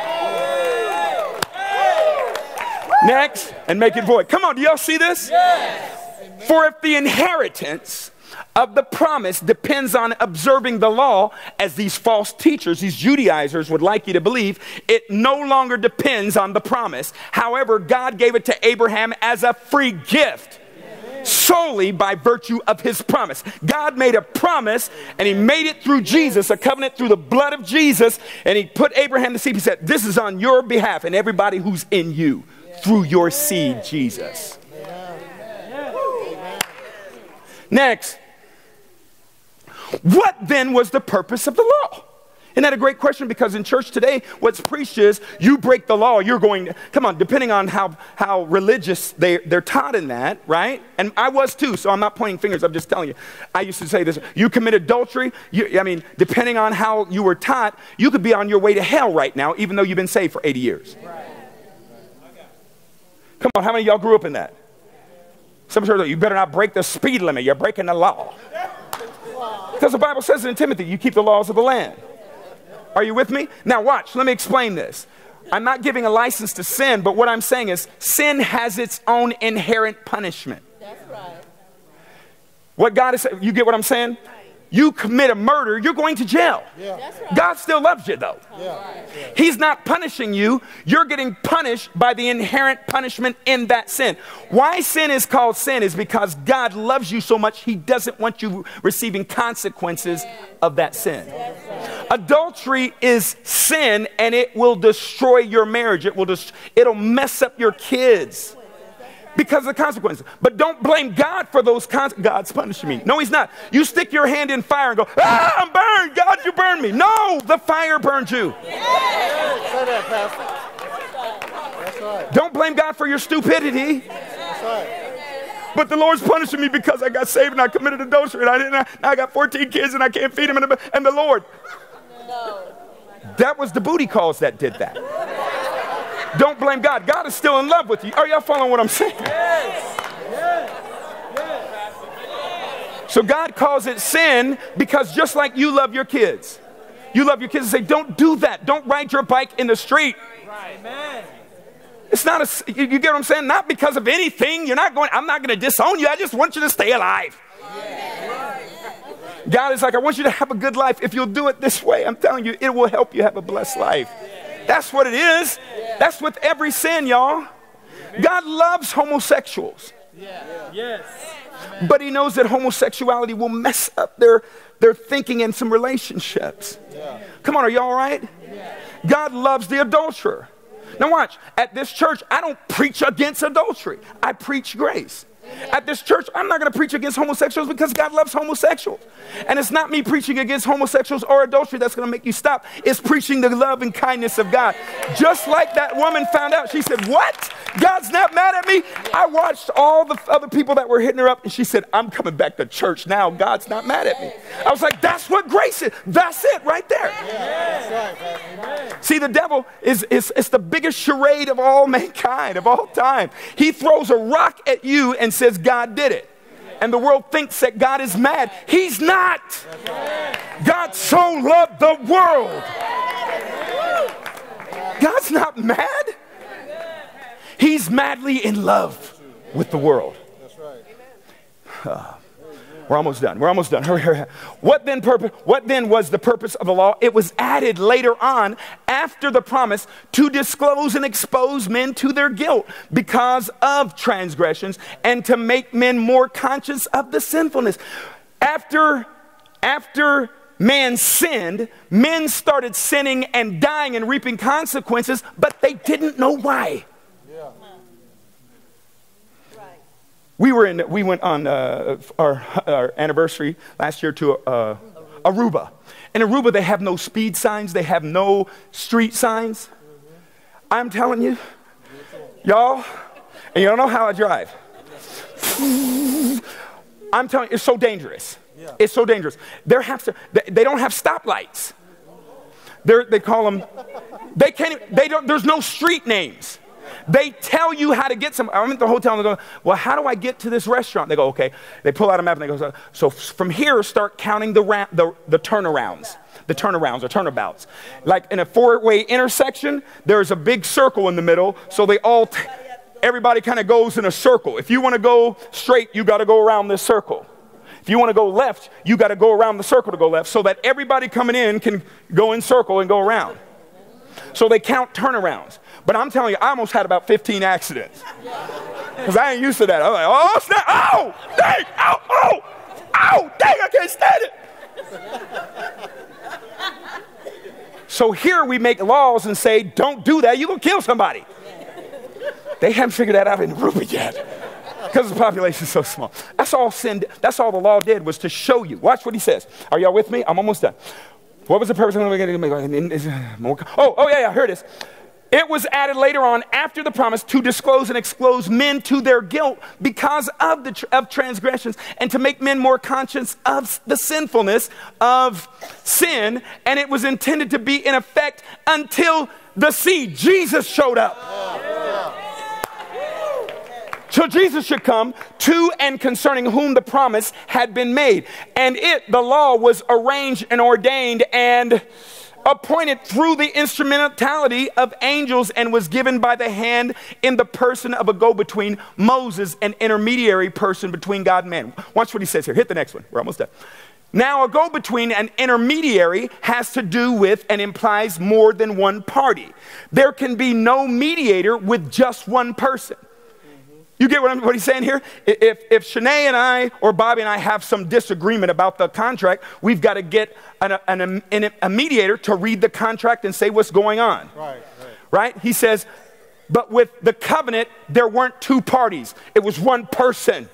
Next, and make it void. Come on, do y'all see this? Yes. For if the inheritance of the promise depends on observing the law, as these false teachers, these Judaizers would like you to believe, it no longer depends on the promise. However, God gave it to Abraham as a free gift, solely by virtue of his promise. God made a promise, and he made it through Jesus, a covenant through the blood of Jesus, and he put Abraham to seed. He said, this is on your behalf and everybody who's in you, through your seed, Jesus. Next. What then was the purpose of the law? Isn't that a great question? Because in church today, what's preached is you break the law, you're going to, come on, depending on how religious they're taught in that, right? And I was too, so I'm not pointing fingers, I'm just telling you. I used to say this, you commit adultery, depending on how you were taught, you could be on your way to hell right now, even though you've been saved for 80 years. Come on, how many of y'all grew up in that? Some church, you better not break the speed limit, you're breaking the law. Because the Bible says in Timothy, you keep the laws of the land. Are you with me? Now watch, let me explain this. I'm not giving a license to sin, but what I'm saying is sin has its own inherent punishment. That's right. What God is saying, you get what I'm saying? You commit a murder, you're going to jail. Yeah. That's right. God still loves you though. Yeah. He's not punishing you. You're getting punished by the inherent punishment in that sin. Why sin is called sin is because God loves you so much, he doesn't want you receiving consequences of that sin. Right. Adultery is sin, and it will destroy your marriage. It'll mess up your kids. Because of the consequences. But don't blame God for those consequences. God's punishing me. No, he's not. You stick your hand in fire and go, I'm burned. God, you burned me. No, the fire burned you. Yes. Say that, Pastor. That's right. Don't blame God for your stupidity. That's right. But the Lord's punishing me because I got saved and I committed adultery and now I got 14 kids and I can't feed them. And the Lord. No. That was the booty calls that did that. Don't blame God. God is still in love with you. Are y'all following what I'm saying? Yes. Yes. So God calls it sin because just like you love your kids, you love your kids and say, don't do that. Don't ride your bike in the street. Right. Amen. It's not you get what I'm saying? Not because of anything. I'm not going to disown you. I just want you to stay alive. Yes. God is like, I want you to have a good life. If you'll do it this way, I'm telling you, it will help you have a blessed life. That's what it is. That's with every sin, y'all. God loves homosexuals. Yes. But he knows that homosexuality will mess up their thinking in some relationships. Come on, are you all right? God loves the adulterer. Now watch, at this church, I don't preach against adultery. I preach grace. At this church, I'm not going to preach against homosexuals because God loves homosexuals. And it's not me preaching against homosexuals or adultery that's going to make you stop. It's preaching the love and kindness of God. Just like that woman found out. She said, what? God's not mad at me? I watched all the other people that were hitting her up, and she said, I'm coming back to church now. God's not mad at me. I was like, that's what grace is. That's it right there. See, the devil is the biggest charade of all mankind, of all time. He throws a rock at you and says God did it. And the world thinks that God is mad. He's not. God so loved the world. God's not mad. He's madly in love with the world. We're almost done. We're almost done. Hurry, hurry. What then was the purpose of the law? It was added later on after the promise to disclose and expose men to their guilt because of transgressions and to make men more conscious of the sinfulness. After man sinned, men started sinning and dying and reaping consequences, but they didn't know why. We went on our anniversary last year to Aruba. In Aruba, they have no speed signs. They have no street signs. I'm telling you, y'all, and you don't know how I drive. I'm telling you, it's so dangerous. It's so dangerous. They don't have stoplights. They call them, there's no street names. They tell you how to get some. I'm at the hotel and they go, well, how do I get to this restaurant? They go, okay. They pull out a map and they go, so from here, start counting the turnarounds. The turnarounds or turnabouts. Like in a four-way intersection, there's a big circle in the middle. So everybody kind of goes in a circle. If you want to go straight, you got to go around this circle. If you want to go left, you got to go around the circle to go left so that everybody coming in can go in circle and go around. So they count turnarounds. But I'm telling you, I almost had about 15 accidents. Because I ain't used to that. I was like, oh, snap, oh, dang, ow, dang, I can't stand it. So here we make laws and say, don't do that, you're going to kill somebody. They haven't figured that out in Aruba yet. Because the population is so small. That's all the law did was to show you. Watch what he says. Are y'all with me? I'm almost done. What was the purpose of it? Oh, yeah, here it is. It was added later on after the promise to disclose and expose men to their guilt because of transgressions and to make men more conscious of the sinfulness of sin. And it was intended to be in effect until the seed, Jesus, showed up. So Jesus should come to and concerning whom the promise had been made. And the law was arranged and ordained and appointed through the instrumentality of angels and was given by the hand in the person of a go-between, Moses, an intermediary person between God and man. Watch what he says here. Hit the next one. We're almost done. Now, a go-between, an intermediary, has to do with and implies more than one party. There can be no mediator with just one person. You get what he's saying here? If Shanae and I or Bobby and I have some disagreement about the contract, we've got to get a mediator to read the contract and say what's going on. Right? He says, but with the covenant, there weren't two parties. It was one person.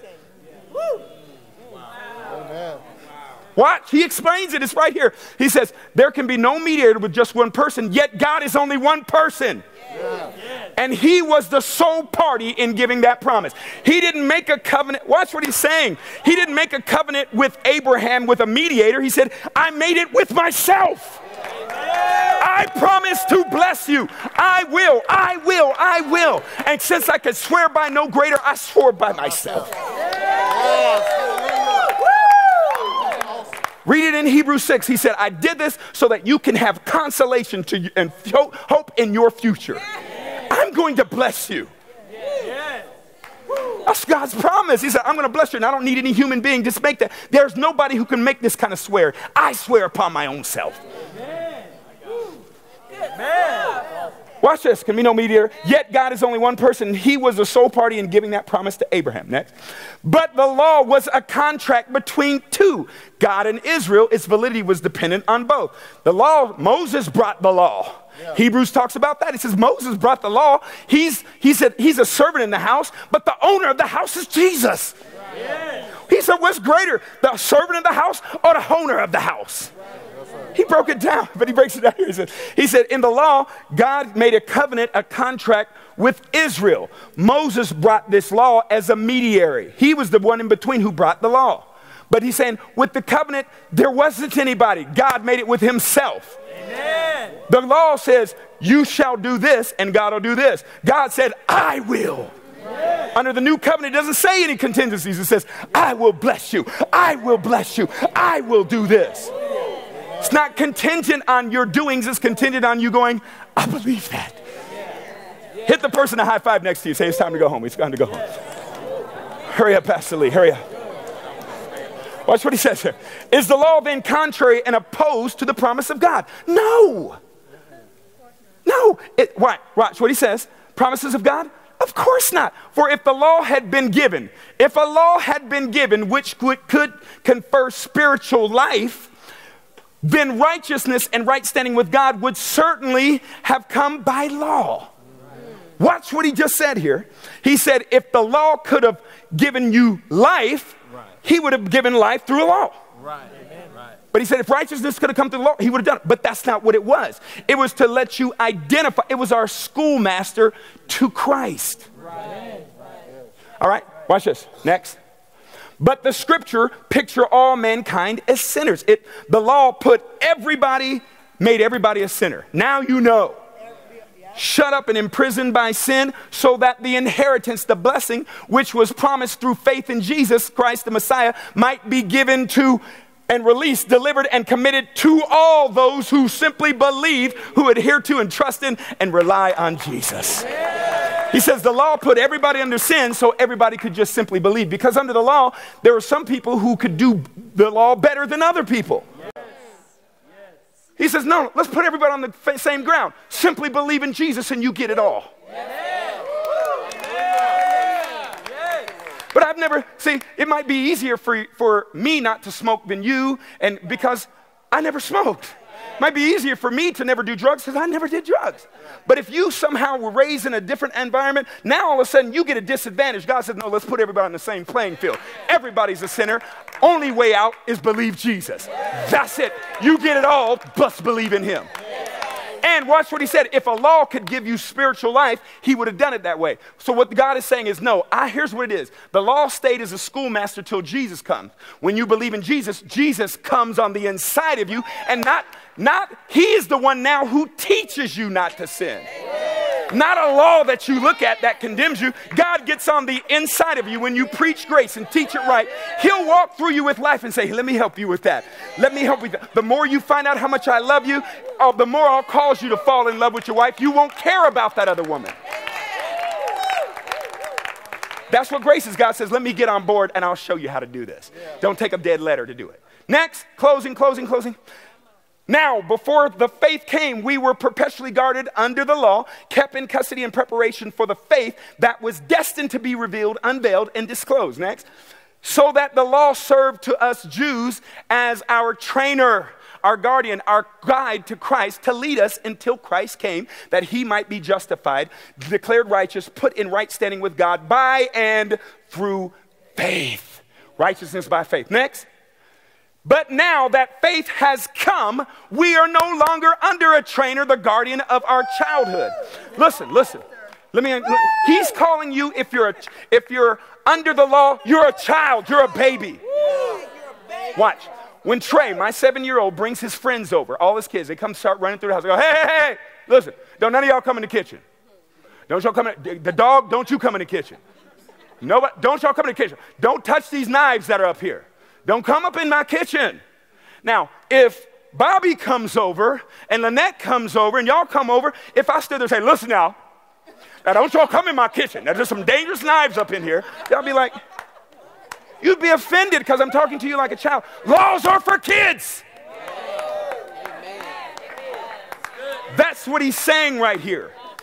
Watch, he explains it. It's right here. He says, there can be no mediator with just one person, yet God is only one person. And he was the sole party in giving that promise. He didn't make a covenant. Watch what he's saying. He didn't make a covenant with Abraham with a mediator. He said, I made it with myself. I promise to bless you. I will. And since I could swear by no greater, I swore by myself. Read it in Hebrews 6. He said, I did this so that you can have consolation to you and hope in your future. I'm going to bless you. That's God's promise. He said, I'm going to bless you, and I don't need any human being. Just make that. There's nobody who can make this kind of swear. I swear upon my own self. Watch this. Can be no mediator. Yet God is only one person. He was the sole party in giving that promise to Abraham. Next. But the law was a contract between two. God and Israel, its validity was dependent on both. The law, Moses brought the law. Yeah. Hebrews talks about that. He says Moses brought the law. He said he's a servant in the house, but the owner of the house is Jesus. Right. Yeah. He said, what's greater, the servant of the house or the owner of the house? He broke it down, but he breaks it down here. He said, in the law, God made a covenant, a contract with Israel. Moses brought this law as a mediator. He was the one in between who brought the law. But he's saying, with the covenant, there wasn't anybody. God made it with himself. Amen. The law says, you shall do this, and God will do this. God said, I will. Amen. Under the new covenant, it doesn't say any contingencies. It says, I will bless you. I will bless you. I will do this. It's not contingent on your doings. It's contingent on you going, I believe that. Hit the person a high five next to you. Say, it's time to go home. It's time to go home. Hurry up, Pastor Lee. Hurry up. Watch what he says here. Is the law then contrary and opposed to the promise of God? No. No. Watch what he says. Promises of God? Of course not. For if the law had been given, which could confer spiritual life, then righteousness and right standing with God would certainly have come by law. Watch what he just said here. He said, if the law could have given you life, he would have given life through a law. Right. But he said, if righteousness could have come through the law, he would have done it. But that's not what it was. It was to let you identify. It was our schoolmaster to Christ. Right. All right, watch this. Next. But the scripture picture all mankind as sinners. The law made everybody a sinner. Now you know. Shut up and imprisoned by sin, so that the inheritance, the blessing, which was promised through faith in Jesus Christ, the Messiah, might be given to and released, delivered, and committed to all those who simply believe, who adhere to and trust in and rely on Jesus. He says the law put everybody under sin so everybody could just simply believe. Because under the law, there were some people who could do the law better than other people. He says, no, let's put everybody on the same ground. Simply believe in Jesus and you get it all. But I've never, it might be easier for me not to smoke than you, and because I never smoked. It might be easier for me to never do drugs because I never did drugs. But if you somehow were raised in a different environment, now all of a sudden you get a disadvantage. God said, no, let's put everybody on the same playing field. Everybody's a sinner. Only way out is believe Jesus. That's it. You get it all, but believe in him. And watch what he said. If a law could give you spiritual life, he would have done it that way. So what God is saying is, no, here's what it is. The law stayed as a schoolmaster till Jesus comes. When you believe in Jesus, Jesus comes on the inside of you, and he is the one now who teaches you not to sin. Not a law that you look at that condemns you. God gets on the inside of you when you preach grace and teach it right. He'll walk through you with life and say, hey, let me help you with that. Let me help you with that. The more you find out how much I love you, the more I'll cause you to fall in love with your wife. You won't care about that other woman. That's what grace is. God says, let me get on board and I'll show you how to do this. Don't take a dead letter to do it. Next, closing. Now, before the faith came, we were perpetually guarded under the law, kept in custody in preparation for the faith that was destined to be revealed, unveiled, and disclosed. Next. So that the law served to us Jews as our trainer, our guardian, our guide to Christ, to lead us until Christ came, that he might be justified, declared righteous, put in right standing with God by and through faith. Righteousness by faith. Next. But now that faith has come, we are no longer under a trainer, the guardian of our childhood. Listen. He's calling you, if you're under the law, you're a child, you're a baby. Watch. When Trey, my 7-year-old, brings his friends over, all his kids, they come start running through the house. They go, hey, listen, none of y'all come in the kitchen. Don't y'all come in, the dog, don't you come in the kitchen. Nobody, don't y'all come in the kitchen. Don't touch these knives that are up here. Don't come up in my kitchen. Now, if Bobby comes over and Lynette comes over and y'all come over, if I stood there and say, listen now don't y'all come in my kitchen. There's some dangerous knives up in here. Y'all be like, you'd be offended because I'm talking to you like a child. Laws are for kids. That's what he's saying right here.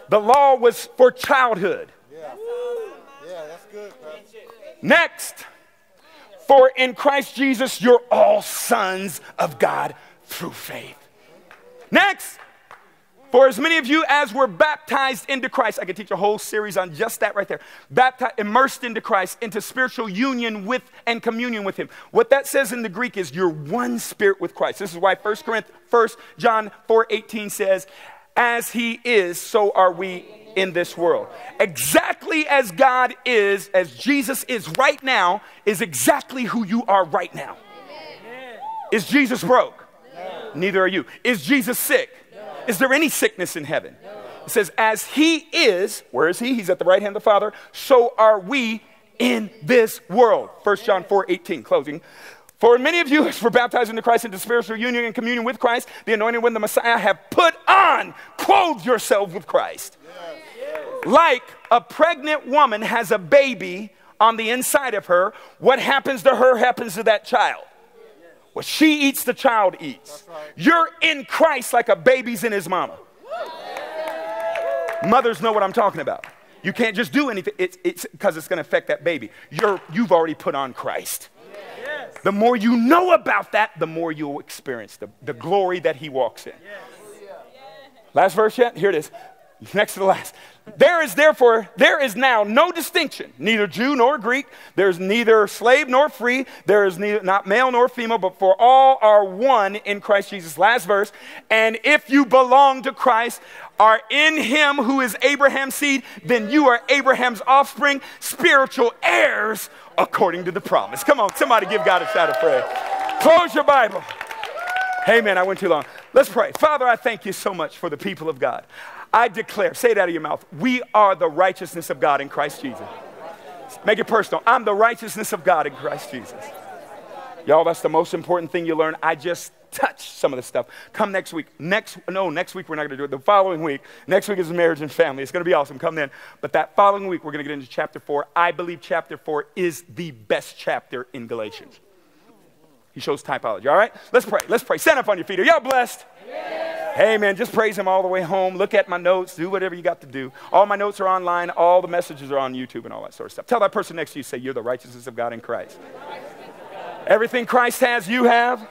The law was for childhood. Yeah, that's good, Pastor. Next, for in Christ Jesus, you're all sons of God through faith. Next, for as many of you as were baptized into Christ, I could teach a whole series on just that right there. Baptized, immersed into Christ, into spiritual union with and communion with him. What that says in the Greek is you're one spirit with Christ. This is why 1 John 4:18 says, as he is, so are we in this world. Exactly as God is, as Jesus is right now, is exactly who you are right now. Amen. Is Jesus broke? No. Neither are you. Is Jesus sick? No. Is there any sickness in heaven? No. It says, as he is, where is he? He's at the right hand of the Father. So are we in this world. 1 John 4:18, closing. For many of you were baptized into Christ into spiritual union and communion with Christ, the anointed one, the Messiah, have put on, clothed yourselves with Christ. Yes. Like a pregnant woman has a baby on the inside of her, what happens to her happens to that child. What she eats, the child eats. Right. You're in Christ like a baby's in his mama. Mothers know what I'm talking about. You can't just do anything. It's because it's going to affect that baby. You've already put on Christ. Yes. The more you know about that, the more you'll experience the glory that he walks in. Yes. Last verse yet? Here it is. Next to the last. There is now no distinction, neither Jew nor Greek. There's neither slave nor free. There is neither not male nor female, but for all are one in Christ Jesus. Last verse. And if you belong to Christ, are in him who is Abraham's seed, then you are Abraham's offspring, spiritual heirs according to the promise. Come on, somebody give God a shout of praise. Close your Bible. Hey, man, I went too long. Let's pray. Father, I thank you so much for the people of God. I declare, say it out of your mouth, we are the righteousness of God in Christ Jesus. Make it personal. I'm the righteousness of God in Christ Jesus. Y'all, that's the most important thing you learn. I just touched some of the stuff. Come next week. Next week we're not going to do it. The following week, next week is marriage and family. It's going to be awesome. Come then. But that following week, we're going to get into chapter 4. I believe chapter 4 is the best chapter in Galatians. He shows typology. All right? Let's pray. Let's pray. Stand up on your feet. Are y'all blessed? Yes. Hey, man, just praise him all the way home. Look at my notes. Do whatever you got to do. All my notes are online. All the messages are on YouTube and all that sort of stuff. Tell that person next to you, say, you're the righteousness of God in Christ. Everything Christ has, you have.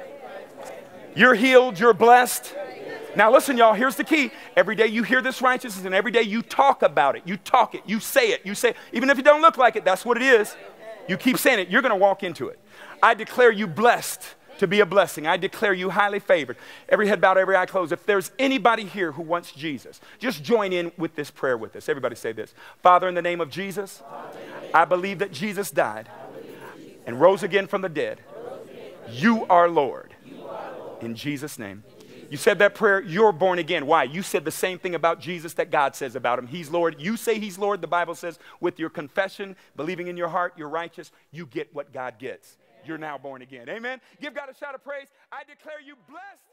You're healed. You're blessed. Now, listen, y'all, here's the key. Every day you hear this righteousness, and every day you talk about it. You talk it. You say it. You say it. Even if it don't look like it, that's what it is. You keep saying it. You're going to walk into it. I declare you blessed to be a blessing. I declare you highly favored. Every head bowed, every eye closed. If there's anybody here who wants Jesus, just join in with this prayer with us. Everybody say this. Father, in the name of Jesus, I believe that Jesus died and rose again from the dead. You are Lord. In Jesus' name. You said that prayer, you're born again. Why? You said the same thing about Jesus that God says about him. He's Lord. You say he's Lord. The Bible says with your confession, believing in your heart, you're righteous. You get what God gets. You're now born again. Amen. Give God a shout of praise. I declare you blessed.